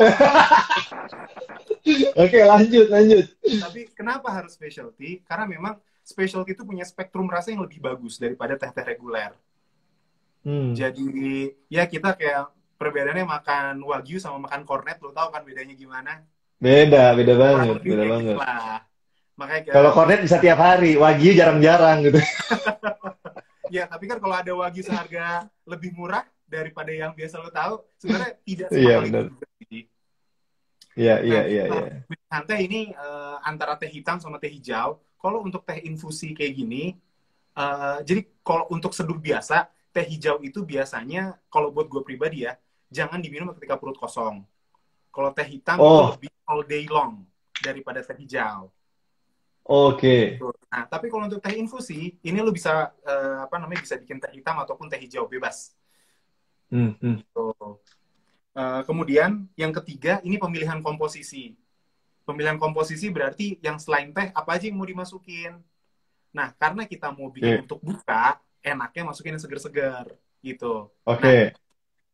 Oke, lanjut, lanjut. Tapi kenapa harus specialty? Karena memang specialty itu punya spektrum rasa yang lebih bagus daripada teh-teh reguler. Hmm. Jadi ya kita kayak perbedaannya makan wagyu sama makan cornet, lo tau kan bedanya gimana? Beda, beda Kurang banget, lebih beda kayak banget. gitulah. Makanya Kalau kayak, kornet bisa tiap hari, wagyu jarang-jarang gitu. ya tapi kan kalau ada wagyu seharga lebih murah daripada yang biasa lo tahu, sebenarnya tidak Iya, semahal itu benar. juga sih. Iya, iya, Nah, iya, iya. pilihan teh ini uh, antara teh hitam sama teh hijau. Kalau untuk teh infusi kayak gini, uh, jadi kalau untuk seduh biasa, teh hijau itu biasanya, kalau buat gue pribadi ya, jangan diminum ketika perut kosong. Kalau teh hitam itu Oh, lebih all day long daripada teh hijau. oke. Nah, tapi kalau untuk teh infusi, ini lo bisa uh, apa namanya bisa bikin teh hitam ataupun teh hijau bebas. Hmm, hmm. Gitu. Uh, kemudian yang ketiga ini pemilihan komposisi. Pemilihan komposisi berarti yang selain teh apa aja yang mau dimasukin. Nah, karena kita mau bikin Oke, untuk buka, enaknya masukin yang segar-segar gitu. Nah, oke.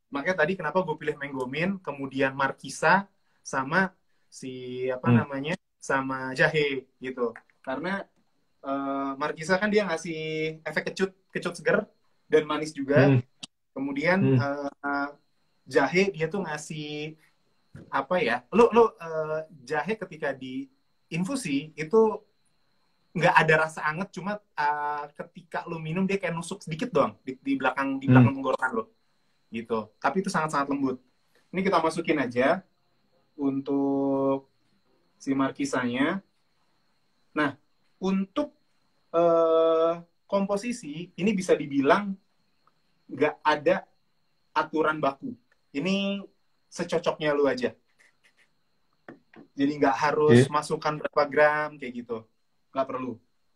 makanya tadi kenapa gue pilih Menggomin, kemudian Markisa, sama si apa Hmm. namanya, sama jahe gitu. Karena uh, Markisa kan dia ngasih efek kecut, kecut seger dan manis juga. Hmm. Kemudian Hmm. uh, jahe dia tuh ngasih apa ya? Lu lu uh, jahe ketika di infusi itu nggak ada rasa anget, cuma uh, ketika lu minum dia kayak nusuk sedikit doang di, di belakang di Hmm. belakang tenggorokan lo gitu. Tapi itu sangat-sangat lembut. Ini kita masukin aja untuk si markisanya. Nah, untuk uh, komposisi ini bisa dibilang nggak ada aturan baku. Ini secocoknya lu aja. Jadi nggak harus Oke. masukkan berapa gram kayak gitu. Nggak perlu.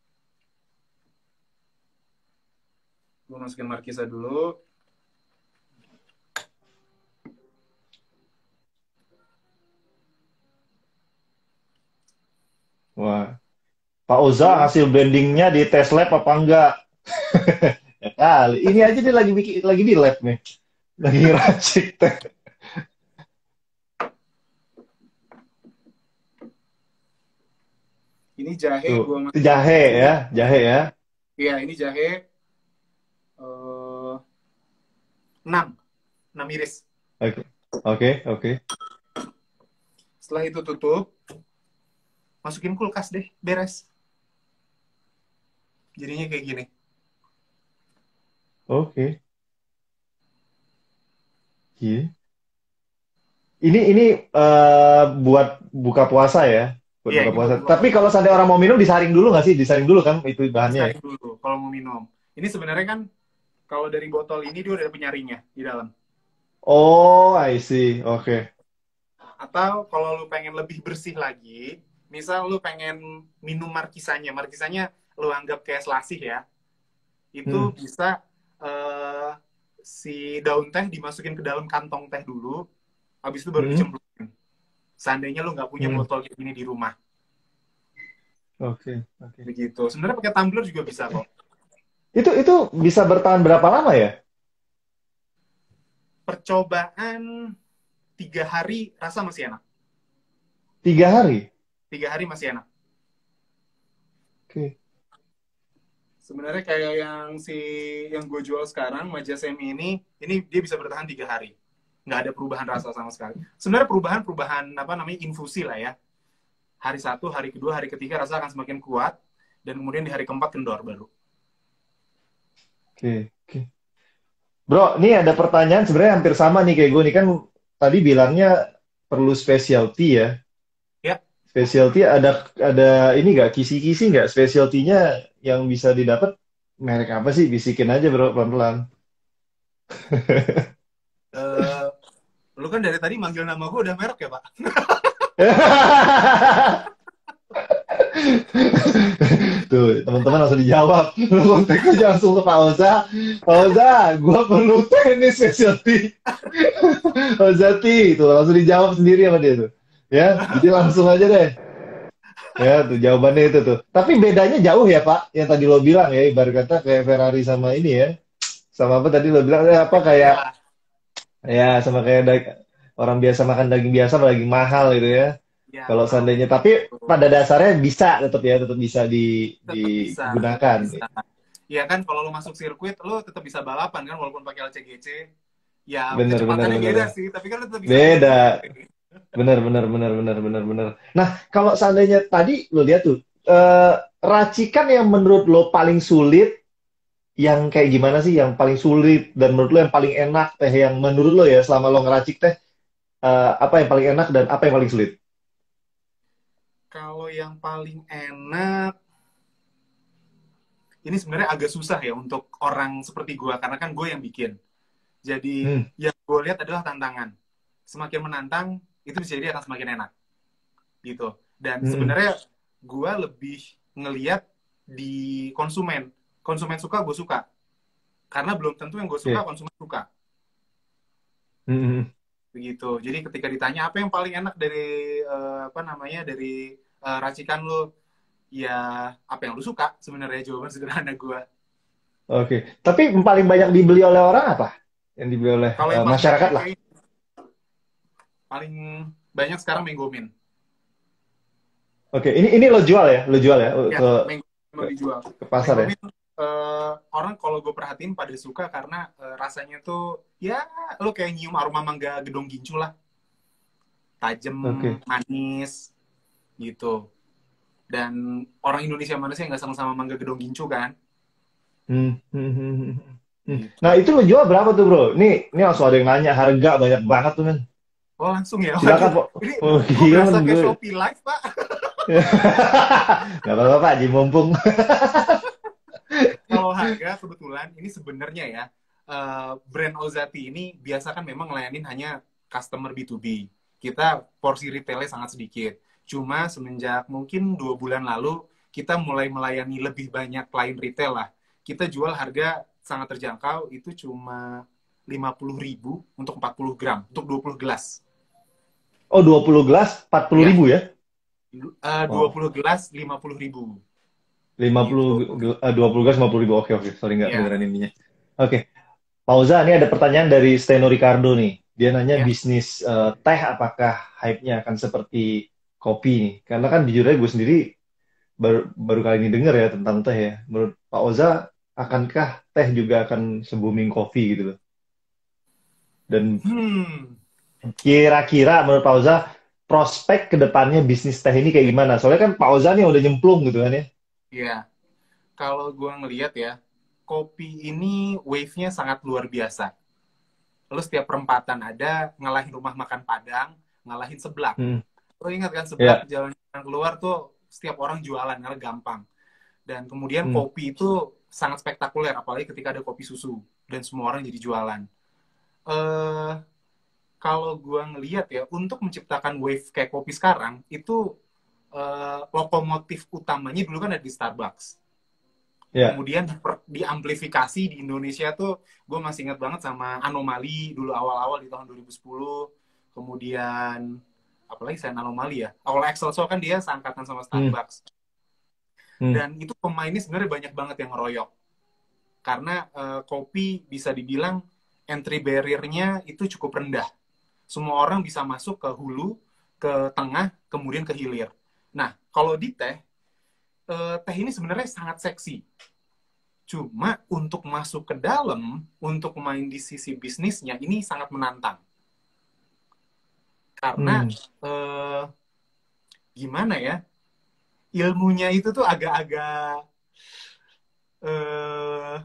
Gue masukin markisa dulu. Wah, Pak Oza Ini hasil blendingnya di tes lab apa enggak? Ya kali. Ini aja dia lagi bikin lagi di lab nih. Lagi ngeracik teh. ini jahe Tuh, gue itu jahe masukin. ya, jahe ya. Iya, ini jahe uh, enam, enam iris. Oke. Oke, oke. Setelah itu tutup, masukin kulkas deh, beres. Jadinya kayak gini. Oke. Iya. Ini ini eh, buat buka puasa ya, buat Iya, buka ini puasa. buat buka Tapi kalau puasa. seandainya orang mau minum disaring dulu nggak sih? Disaring dulu kan itu bahannya ya? Disaring dulu kalau mau minum. Ini sebenarnya kan kalau dari botol ini dia udah ada penyaringnya di dalam. Oh, I see. Oke. Atau kalau lu pengen lebih bersih lagi, misal lu pengen minum markisanya, markisanya lu anggap kayak selasih ya, Hmm. itu bisa eh, si daun teh dimasukin ke dalam kantong teh dulu, habis itu baru Hmm. dicemplungin. Seandainya lu nggak punya Hmm. botol kayak gini di rumah, Oke, oke. begitu. Sebenarnya pakai tumbler juga bisa kok. Itu itu bisa bertahan berapa lama ya? Percobaan tiga hari rasa masih enak. Tiga hari. Tiga hari masih enak. Oke. Sebenarnya kayak yang si yang gue jual sekarang, Majasemi ini, ini dia bisa bertahan tiga hari. Nggak ada perubahan rasa sama sekali. Sebenarnya perubahan-perubahan apa namanya infusi lah ya. Hari satu, hari kedua, hari ketiga rasa akan semakin kuat, dan kemudian di hari keempat kendor baru. Oke, oke. Bro, ini ada pertanyaan sebenarnya hampir sama nih kayak gue nih kan tadi bilangnya perlu specialty ya. Ya, Specialty ada ada ini nggak kisi-kisi nggak specialty-nya yang bisa didapat merek apa sih? Bisikin aja bro pelan-pelan. eh, lu kan dari tadi manggil nama gue udah merek ya Pak? Tuh, teman-teman langsung dijawab. Lu kontaknya aja langsung ke Pak Oza. Pak Oza, gua perlu tenis specialty. Ozati, tuh langsung dijawab sendiri sama dia tuh. Ya, jadi langsung aja deh. Ya, tuh jawabannya itu tuh. Tapi bedanya jauh ya, Pak. Yang tadi lo bilang ya, ibarat kata kayak Ferrari sama ini ya. Sama apa tadi lo bilang eh, apa kayak Ya, ya sama kayak dag- orang biasa makan daging biasa sama daging mahal gitu ya. ya Kalau betul. seandainya, tapi pada dasarnya bisa tetap ya, tetap bisa di, Tetap bisa, tetap digunakan. bisa. Ya kan kalau lu masuk sirkuit, lu tetap bisa balapan kan walaupun pakai L C G C. Ya Bener, bener, kecepatannya bener. beda sih, tapi kan lu tetap bisa main Beda. juga. Bener, bener, bener, bener, bener, bener. Nah, kalau seandainya tadi lo lihat tuh, eh, racikan yang menurut lo paling sulit, yang kayak gimana sih yang paling sulit dan menurut lo yang paling enak teh yang menurut lo ya selama lo ngeracik teh eh, apa yang paling enak dan apa yang paling sulit? Kalau yang paling enak, ini sebenarnya agak susah ya untuk orang seperti gue, karena kan gue yang bikin. Jadi Hmm, yang gue lihat adalah tantangan. Semakin menantang, itu bisa jadi akan semakin enak. Gitu. Dan hmm, sebenarnya gue lebih ngeliat di konsumen. Konsumen suka, gue suka. Karena belum tentu yang gue suka, oke. konsumen suka. Hmm, hmm, hmm. Begitu. Jadi ketika ditanya apa yang paling enak dari eh, apa namanya dari eh, racikan lu, ya apa yang lu suka sebenarnya jawaban sederhana gue. Oke. Tapi yang paling banyak dibeli oleh orang apa? yang dibeli oleh Kalau uh, yang paling masyarakat banyak lah. kayak paling banyak sekarang Mango Mint. Oke, ini ini lo jual ya, lo jual ya Ya, ke Mango ke, memang dijual. ke pasar Mango ya. Mint eh, orang kalau gue perhatiin pada suka karena eh, rasanya tuh ya lo kayak nyium aroma mangga gedong gincu lah, tajem, Oke. manis gitu. Dan orang Indonesia mana sih yang nggak seneng sama mangga gedong gincu kan? Hmm, hmm, hmm, hmm, hmm. Nah Gitu. itu lo jual berapa tuh bro? Nih, ini langsung ada yang nanya harga banyak banget tuh men. Oh langsung ya, Silakan waduh. Pak. Ini Oh gue iya berasa men kayak gue. Shopee Live pak. Gak apa-apa Pak, Ji mumpung. Kalau harga kebetulan ini sebenarnya ya eh, brand Ozati ini biasa kan memang ngelayanin hanya customer B to B. Kita porsi retailnya sangat sedikit. Cuma semenjak mungkin dua bulan lalu kita mulai melayani lebih banyak klien retail lah. Kita jual harga sangat terjangkau itu cuma lima puluh ribu untuk empat puluh gram untuk dua puluh gelas. Oh dua puluh gelas empat puluh Ya, ribu ya? eh, dua Wow. puluh gelas lima puluh ribu lima puluh gitu. gel- eh, dua puluh gelas lima puluh ribu. Oke oke, sorry nggak Ya, kedengeran ininya. Oke, Pauza, ini ada pertanyaan dari Steno Ricardo nih. Dia nanya ya. bisnis eh, teh apakah hype-nya akan seperti kopi nih? Karena kan jujur aja gue sendiri baru, baru kali ini denger ya tentang teh ya. Menurut Pak Oza, akankah teh juga akan se-booming kopi gitu loh? Dan Hmm. kira-kira menurut Pak Oza, prospek ke depannya bisnis teh ini kayak gimana? Soalnya kan Pak Oza nih udah nyemplung gitu kan ya. Ya, kalau gue ngelihat ya, kopi ini wave-nya sangat luar biasa. Lalu setiap perempatan ada, ngalahin rumah makan Padang, ngalahin seblak. Hmm, Lo ingat kan seblak ya. jalan keluar tuh setiap orang jualan karena gampang. Dan kemudian Hmm, kopi itu sangat spektakuler, apalagi ketika ada kopi susu dan semua orang jadi jualan. Eh, kalau gue ngelihat ya, untuk menciptakan wave kayak kopi sekarang itu eh, lokomotif utamanya dulu kan ada di Starbucks. ya. Kemudian diamplifikasi di Indonesia tuh gue masih ingat banget sama Anomali dulu awal-awal di tahun dua ribu sepuluh. Kemudian apalagi saya Anomali ya, awal Excelso kan dia seangkatan sama Hmm, Starbucks. hmm, Dan itu pemainnya sebenarnya banyak banget yang ngeroyok karena uh, kopi bisa dibilang entry barrier-nya itu cukup rendah. Semua orang bisa masuk ke hulu, ke tengah, kemudian ke hilir. Nah, kalau di teh, uh, teh ini sebenarnya sangat seksi. Cuma untuk masuk ke dalam, untuk main di sisi bisnisnya, ini sangat menantang. Karena, hmm, eh, gimana ya, ilmunya itu tuh agak-agak, eh,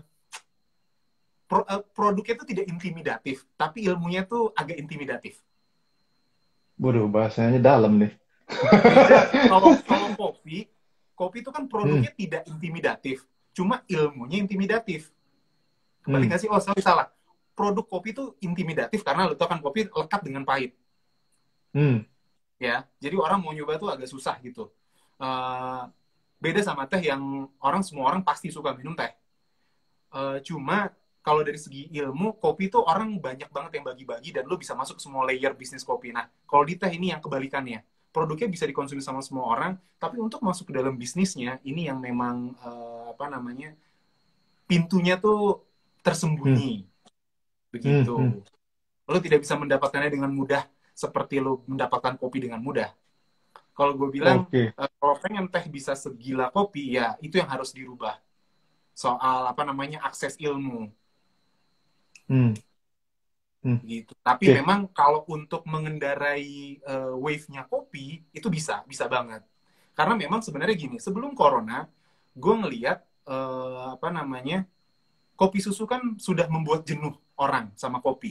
pro, eh, produknya tuh tidak intimidatif, tapi ilmunya tuh agak intimidatif. Waduh, bahasanya dalam nih. Beda, kalau kalau kopi, kopi itu kan Hmm, produknya tidak intimidatif, cuma ilmunya intimidatif. Kembali hmm, nggak sih? Oh, sorry, salah. Produk kopi itu intimidatif karena lo tau kan kopi lekat dengan pahit. hmm, Ya jadi orang mau nyoba tuh agak susah gitu. Uh, beda sama teh yang orang semua orang pasti suka minum teh. Uh, cuma kalau dari segi ilmu kopi tuh orang banyak banget yang bagi-bagi dan lo bisa masuk ke semua layer bisnis kopi. Nah kalau di teh ini yang kebalikannya, produknya bisa dikonsumsi sama semua orang, tapi untuk masuk ke dalam bisnisnya ini yang memang uh, apa namanya pintunya tuh hmm, tersembunyi hmm, hmm. begitu. Lo tidak bisa mendapatkannya dengan mudah seperti lo mendapatkan kopi dengan mudah. Kalau gue bilang, Oke. uh, kalau pengen teh bisa segila kopi, ya itu yang harus dirubah. Soal apa namanya akses ilmu Hmm, hmm. gitu. Tapi Oke. memang kalau untuk mengendarai uh, wave-nya kopi itu bisa, bisa banget. Karena memang sebenarnya gini, sebelum corona, gue ngeliat uh, apa namanya kopi susu kan sudah membuat jenuh orang sama kopi.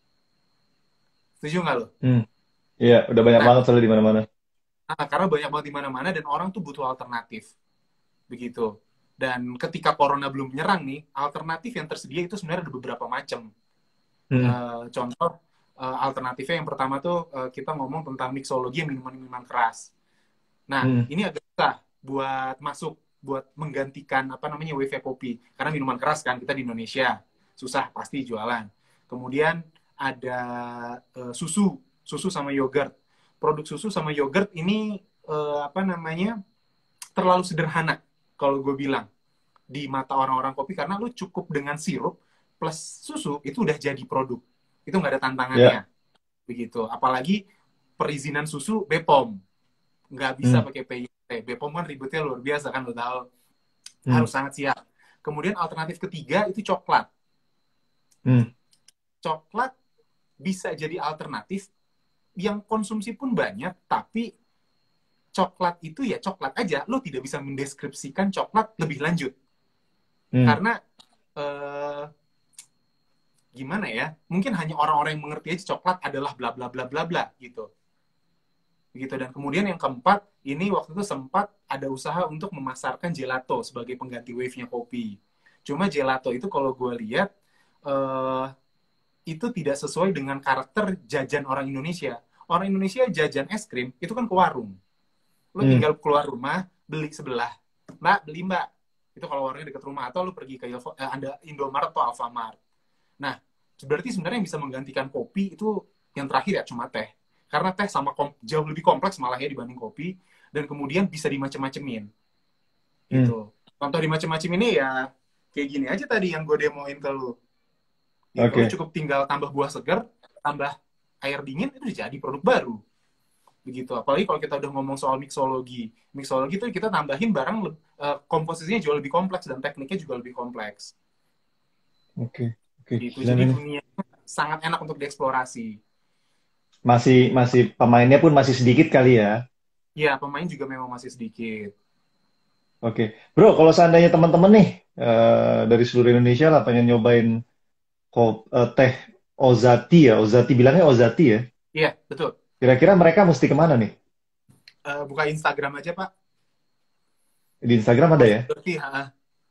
Setuju nggak lo? Hmm. Iya, udah banyak Nah, banget soalnya di mana-mana. nah, karena banyak banget di mana-mana dan orang tuh butuh alternatif. Begitu. Dan ketika corona belum menyerang nih, alternatif yang tersedia itu sebenarnya ada beberapa macam. Hmm, Uh, contoh uh, alternatifnya yang pertama tuh uh, kita ngomong tentang mixologi minuman-minuman keras. Nah, hmm, ini agak susah buat masuk, buat menggantikan apa namanya wave kopi. Karena minuman keras kan kita di Indonesia susah pasti jualan. Kemudian ada uh, susu, susu sama yogurt. Produk susu sama yogurt ini uh, apa namanya terlalu sederhana kalau gue bilang di mata orang-orang kopi karena lu cukup dengan sirup plus susu itu udah jadi produk. Itu nggak ada tantangannya. Ya. Begitu. Apalagi perizinan susu B P O M. Nggak bisa Hmm. pakai P I T. B P O M kan ribetnya luar biasa kan, lo tahu. Hmm. Harus sangat siap. Kemudian alternatif ketiga itu coklat. Hmm. Coklat bisa jadi alternatif yang konsumsi pun banyak, tapi coklat itu ya coklat aja. Lo tidak bisa mendeskripsikan coklat lebih lanjut. Hmm. Karena eh, gimana ya? Mungkin hanya orang-orang yang mengerti aja coklat adalah bla bla bla bla bla gitu. Gitu. Dan kemudian yang keempat, ini waktu itu sempat ada usaha untuk memasarkan gelato sebagai pengganti wave-nya kopi. Cuma gelato itu kalau gue lihat eh, itu tidak sesuai dengan karakter jajan orang Indonesia. Orang Indonesia jajan es krim itu kan ke warung. Lo Hmm. tinggal keluar rumah, beli sebelah. Mbak, beli mbak. Itu kalau warungnya dekat rumah. Atau lo pergi ke Ilfo, eh, ada Indomaret atau Alfamart. Nah, berarti sebenarnya yang bisa menggantikan kopi itu yang terakhir ya cuma teh. Karena teh sama kom- jauh lebih kompleks malah ya dibanding kopi. Dan kemudian bisa dimacem-macemin. Hmm. Gitu. Contoh dimacem-macem ini ya kayak gini aja tadi yang gue demoin ke lo. Gitu. Lo Oke. cukup tinggal tambah buah segar, tambah air dingin, itu udah jadi produk baru. Begitu. Apalagi kalau kita udah ngomong soal mixologi. Mixologi itu kita tambahin barang uh, komposisinya jauh lebih kompleks dan tekniknya juga lebih kompleks. Oke. Oke. Gitu. Dan Jadi ini dunia sangat enak untuk dieksplorasi. masih masih pemainnya pun masih sedikit kali ya. Ya, pemain juga memang masih sedikit. Oke. Bro, kalau seandainya teman-teman nih eh, dari seluruh Indonesia lah pengen nyobain kop, eh, teh Ozati ya, Ozati bilangnya Ozati ya. Iya, betul. Kira-kira mereka mesti kemana nih? Uh, buka Instagram aja, Pak. Di Instagram ada ya? Berarti, ha,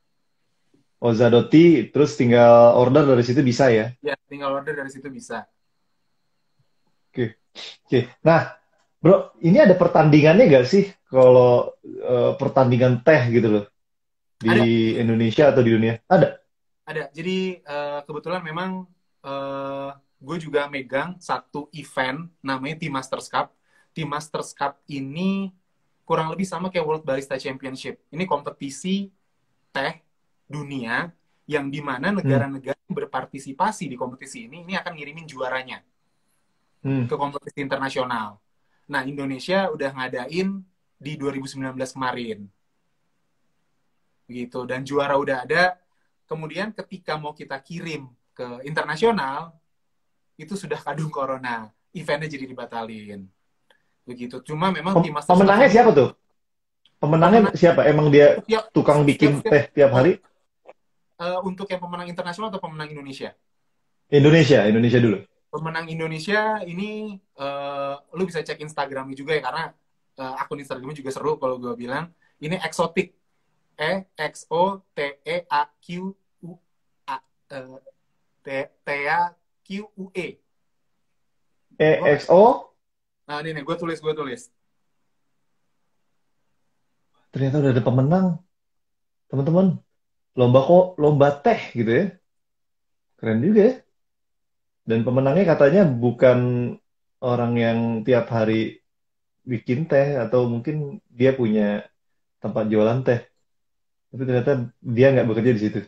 Ozadoti, terus tinggal order dari situ bisa ya? ya, tinggal order dari situ bisa. Oke. Oke. Nah, bro, ini ada pertandingannya nggak sih kalau eh, pertandingan teh gitu loh di Ada, Indonesia atau di dunia? Ada. ada. Jadi, uh, kebetulan memang uh, gue juga megang satu event namanya Tea Masters Cup. Tea Masters Cup ini kurang lebih sama kayak World Barista Championship. Ini kompetisi teh dunia yang dimana Hmm. negara-negara yang berpartisipasi di kompetisi ini ini akan ngirimin juaranya Hmm. ke kompetisi internasional. Nah, Indonesia udah ngadain di dua ribu sembilan belas kemarin. Begitu. Dan juara udah ada. Kemudian ketika mau kita kirim ke internasional, itu sudah kadung corona. Eventnya jadi dibatalin. Begitu. Cuma memang Pem- tim Masters Cup Pemenangnya ini siapa tuh? Pemenangnya pemenang siapa? Emang dia setiap tukang setiap, bikin setiap teh tiap uh, hari? uh, untuk yang pemenang internasional atau pemenang Indonesia? Indonesia, Indonesia dulu. Pemenang Indonesia ini uh, lu bisa cek Instagramnya juga ya karena uh, akun Instagramnya juga seru kalau gue bilang ini eksotik E X O T E A Q U A uh, T T A Q U E. Gua E X O, nah ini nih gue tulis gue tulis. ternyata udah ada pemenang, teman-teman. Lomba kok, lomba teh gitu ya. Keren juga ya. Dan pemenangnya katanya bukan orang yang tiap hari bikin teh atau mungkin dia punya tempat jualan teh. Tapi ternyata dia nggak bekerja di situ.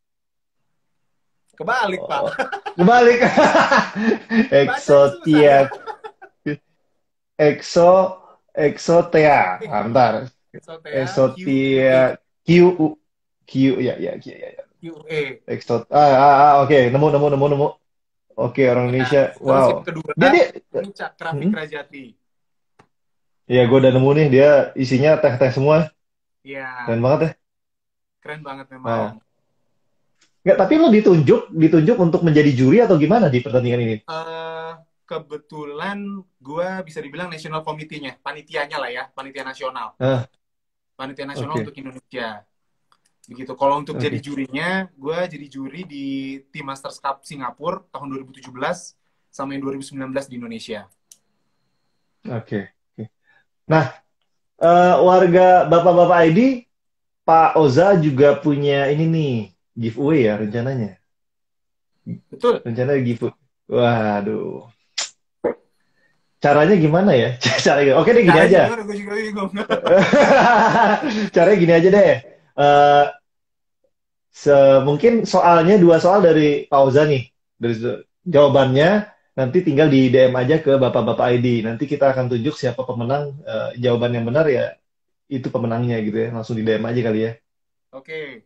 Kebalik Oh, Pak. kebalik. Bacanya susah ya. Exotia, exo, exotea. Ah, bentar. So T A Q U E Exotia, Q, U, Q, ya, ya, ya, ya, ya. Q U E. Exot, ah, ah, ah, oke, nemu, nemu, nemu, nemu. Oke, orang Ya. Indonesia. Terus yang Wow. kedua Dia, dia, ini Cakra hmm? Fikrajati. Ya, gue udah nemu nih. Dia isinya teh-teh semua. Iya, Keren banget ya. keren banget memang. Wow. Nggak, tapi lo ditunjuk, ditunjuk untuk menjadi juri atau gimana di pertandingan ini? Uh, kebetulan gue bisa dibilang national committee-nya, panitianya lah ya, panitia nasional. Ah, Panitia nasional oke, untuk Indonesia. Begitu. Kalau untuk jadi oke, jurinya, gue jadi juri di Tea Masters Cup Singapura tahun dua ribu tujuh belas sama yang dua ribu sembilan belas di Indonesia. oke, oke. Nah, eh, warga Bapak-Bapak I D, Pak Oza juga punya ini nih, giveaway ya rencananya. Betul. Rencananya giveaway. Waduh. Caranya gimana ya? Caranya, oke deh gini Caranya aja. gimana? Gue juga bingung. Caranya gini aja deh. Eh, Se- mungkin soalnya dua soal dari Pak Oza nih. Dari jawabannya nanti tinggal di D M aja ke Bapak-Bapak I D. Nanti kita akan tunjuk siapa pemenang. Eh, jawaban yang benar ya itu pemenangnya gitu ya. Langsung di D M aja kali ya. Oke.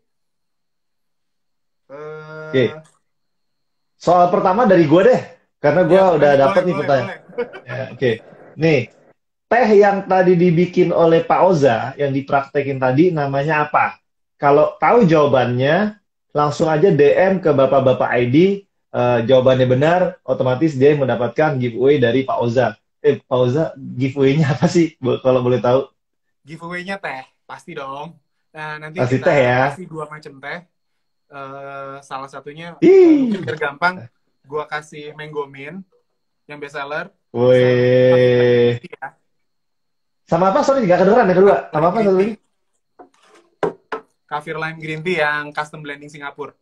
Oke. Eh, Soal pertama dari gue deh. Karena gue ya udah boleh, dapet boleh, nih boleh, pertanyaan. boleh. Ya, oke. Nih, teh yang tadi dibikin oleh Pak Oza, yang dipraktekin tadi namanya apa? Kalau tahu jawabannya, langsung aja D M ke Bapak-Bapak I D. Eh, jawabannya benar, otomatis dia mendapatkan giveaway dari Pak Oza. Eh, Pak Oza, giveaway-nya apa sih? Bo- Kalau boleh tahu. Giveaway-nya teh, pasti dong. Nah, nanti Kasih kita teh ya. kasih dua macam teh. Eh, salah satunya, eh, mungkin Ih, biar gampang, gua kasih Mango Mint yang best seller. Sama Coffee Lime Green weh. Tea ya. Sama apa? Sorry, nggak kedengeran yang kedua. Coffee Sama Lime apa Green satu Tea. lagi? Coffee Lime Green Tea yang custom blending Singapura.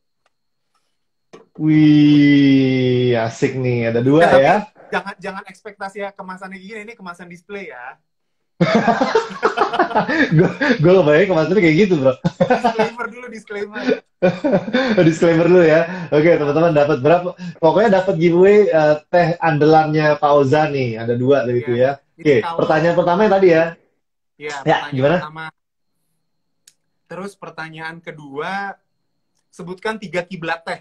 Wih, asik nih. Ada dua Ya, ya. tapi jangan jangan ekspektasi ya kemasannya gini, ini kemasan display ya. Gue gue kebayang kemasannya kayak gitu, bro. Disclaimer dulu, disclaimer. Disclaimer dulu ya. Oke, Ya, teman-teman dapat berapa? Pokoknya dapat giveaway eh, teh andalannya Pak Oza nih. Ada dua dari ya. itu ya. Ini Oke, pertanyaan kalau pertama yang tadi ya. ya Ya, pertanyaan gimana? pertama. Terus pertanyaan kedua, sebutkan tiga kiblat teh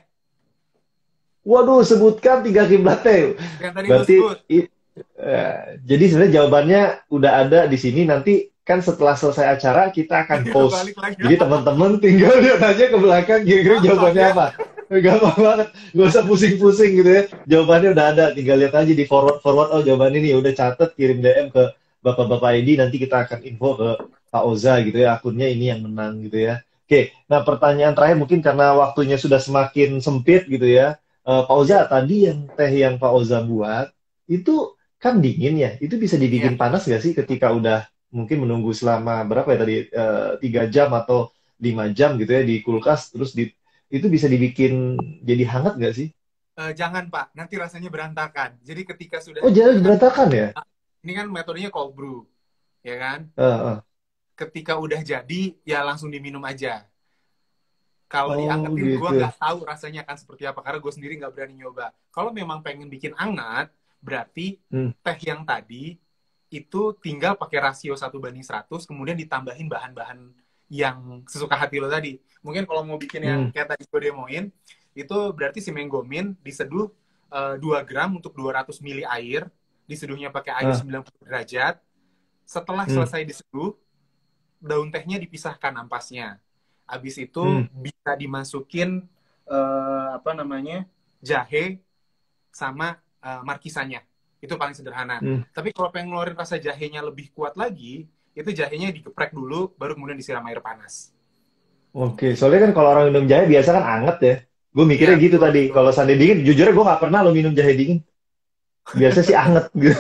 Waduh, sebutkan tiga kiblat teh. yang tadi lu Berarti sebut. i- eh, jadi sebenarnya jawabannya udah ada di sini. Nanti kan setelah selesai acara kita akan Ya, post. balik lagi. Jadi teman-teman tinggal lihat aja ke belakang kira-kira Gampang jawabannya ya. apa. Gampang banget. Gak usah pusing-pusing gitu ya. Jawabannya udah ada. Tinggal lihat aja di forward-forward. Oh, jawabannya nih udah catat, kirim D M ke Bapak-Bapak I D. Nanti kita akan info ke Pak Oza gitu ya. Akunnya ini yang menang gitu ya. Oke, nah pertanyaan terakhir mungkin karena waktunya sudah semakin sempit gitu ya. Eh, Pak Oza, tadi yang teh yang Pak Oza buat, itu kan dingin ya. Itu bisa dibikin Iya. panas nggak sih ketika udah mungkin menunggu selama berapa ya tadi, eh, tiga jam atau lima jam gitu ya di kulkas, terus di, itu bisa dibikin jadi hangat nggak sih? Eh, jangan Pak, nanti rasanya berantakan. Jadi ketika sudah, Oh, jadi ini kan berantakan ya? ini kan metodenya cold brew, ya kan? Eh, eh. Ketika udah jadi, ya langsung diminum aja. Kalau Oh diangetin, gue gitu. nggak tahu rasanya akan seperti apa karena gue sendiri nggak berani nyoba. Kalau memang pengen bikin hangat, berarti Hmm, teh yang tadi itu tinggal pakai rasio satu banding seratus, kemudian ditambahin bahan-bahan yang sesuka hati lo tadi. Mungkin kalau mau bikin yang hmm, kayak tadi gue demoin, itu berarti si mango mint diseduh eh, dua gram untuk dua ratus mili air, diseduhnya pakai air ah, sembilan puluh derajat. Setelah hmm, selesai diseduh, daun tehnya dipisahkan ampasnya. Habis itu hmm, bisa dimasukin eh, apa namanya jahe sama eh, markisanya. Itu paling sederhana. hmm. Tapi kalau pengen ngeluarin rasa jahenya lebih kuat lagi, itu jahenya digeprek dulu, baru kemudian disiram air panas. Oke, soalnya kan kalau orang minum jahe biasa kan anget ya. Gue Iya, mikirnya gitu betul, tadi. betul. Kalau seandainya dingin, jujurnya gue nggak pernah lo minum jahe dingin. Biasa sih anget gitu.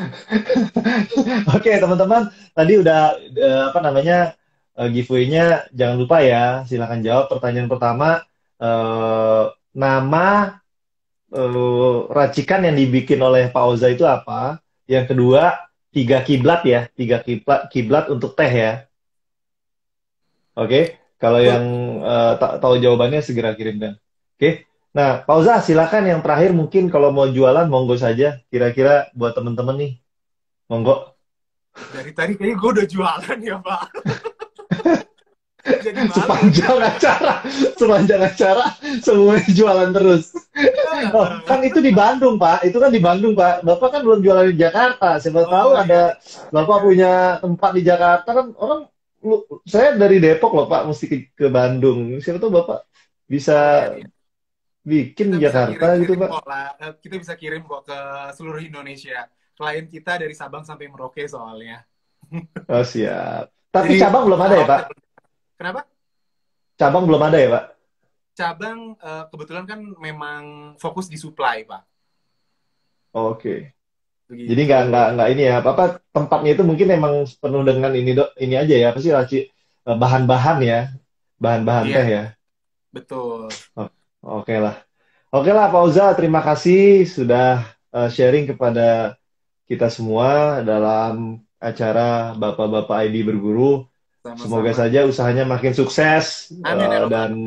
Oke, teman-teman, tadi udah eh, apa namanya eh, giveaway-nya jangan lupa ya. Silakan jawab pertanyaan pertama. eh, Nama eh, racikan yang dibikin oleh Pak Oza itu apa? Yang kedua, tiga kiblat ya, tiga kiblat kiblat untuk teh ya. Oke, kalau Betul. yang eh, tak tahu jawabannya segera kirimkan. Oke. Nah, Pak Oza, silakan yang terakhir mungkin kalau mau jualan monggo saja. Kira-kira buat teman-teman nih, monggo. Dari tadi kayaknya gue udah jualan ya, Pak. Jadi malu nih. Sepanjang acara, sepanjang acara semuanya jualan terus. Oh, kan itu di Bandung, Pak. Itu kan di Bandung, Pak. Bapak kan belum jualan di Jakarta. Siapa tahu Oh iya, ada iya, Bapak iya. punya tempat di Jakarta kan orang lu- saya dari Depok loh, Pak, mesti ke, ke Bandung. Siapa tahu Bapak bisa Oh iya, iya. bikin Kita di bisa Jakarta gitu, kirim-kirim Pak. kok lah. Eh, Kita bisa kirim kok ke seluruh Indonesia. Klien kita dari Sabang sampai Merauke soalnya. Oh, siap. Tapi Jadi cabang belum ada ya, Pak? wholesale. Kenapa? Cabang belum ada ya, Pak? Cabang eh, kebetulan kan memang fokus di supply, Pak. Oke. Jadi Begitu. nggak nggak nggak ini ya, apa tempatnya itu mungkin emang penuh dengan ini dok, ini aja ya, apa sih raci eh, bahan-bahan ya, bahan-bahan Iya, teh ya. betul. Oh, oke lah, oke lah Pak Uza, terima kasih sudah eh, sharing kepada kita semua dalam acara Bapak-Bapak I D Berguru. Semoga Sama-sama. saja usahanya makin sukses Amin ya eh, robbal dan alamin.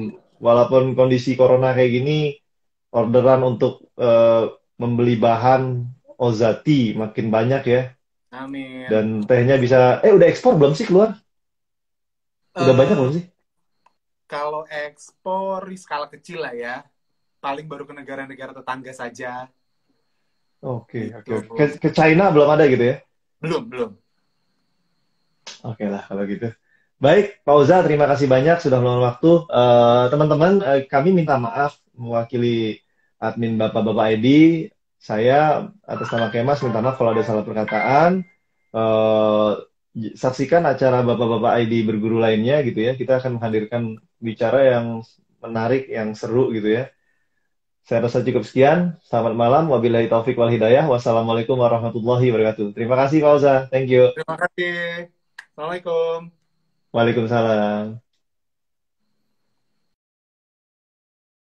walaupun kondisi corona kayak gini, orderan untuk eh, membeli bahan Ozati makin banyak ya. Amin. Dan tehnya bisa, eh udah ekspor belum sih keluar? Udah banyak Eh, belum sih? Kalau ekspor di skala kecil lah ya, paling baru ke negara-negara tetangga saja Oke, oke, gitu. oke. Ke, ke China belum ada gitu ya? Belum, belum. Oke lah kalau gitu. Baik, Pak Uza, terima kasih banyak sudah meluangkan waktu. Eh, teman-teman, eh, kami minta maaf mewakili admin Bapak-Bapak I D. Saya atas nama Kemas minta maaf kalau ada salah perkataan. Eh, saksikan acara Bapak-Bapak I D berguru lainnya gitu ya. Kita akan menghadirkan bicara yang menarik, yang seru gitu ya. Saya rasa cukup sekian. Selamat malam. Wabillahi taufik wal hidayah. Wassalamualaikum warahmatullahi wabarakatuh. Terima kasih Pak Uza. Thank you. Terima kasih. Assalamualaikum. Waalaikumsalam.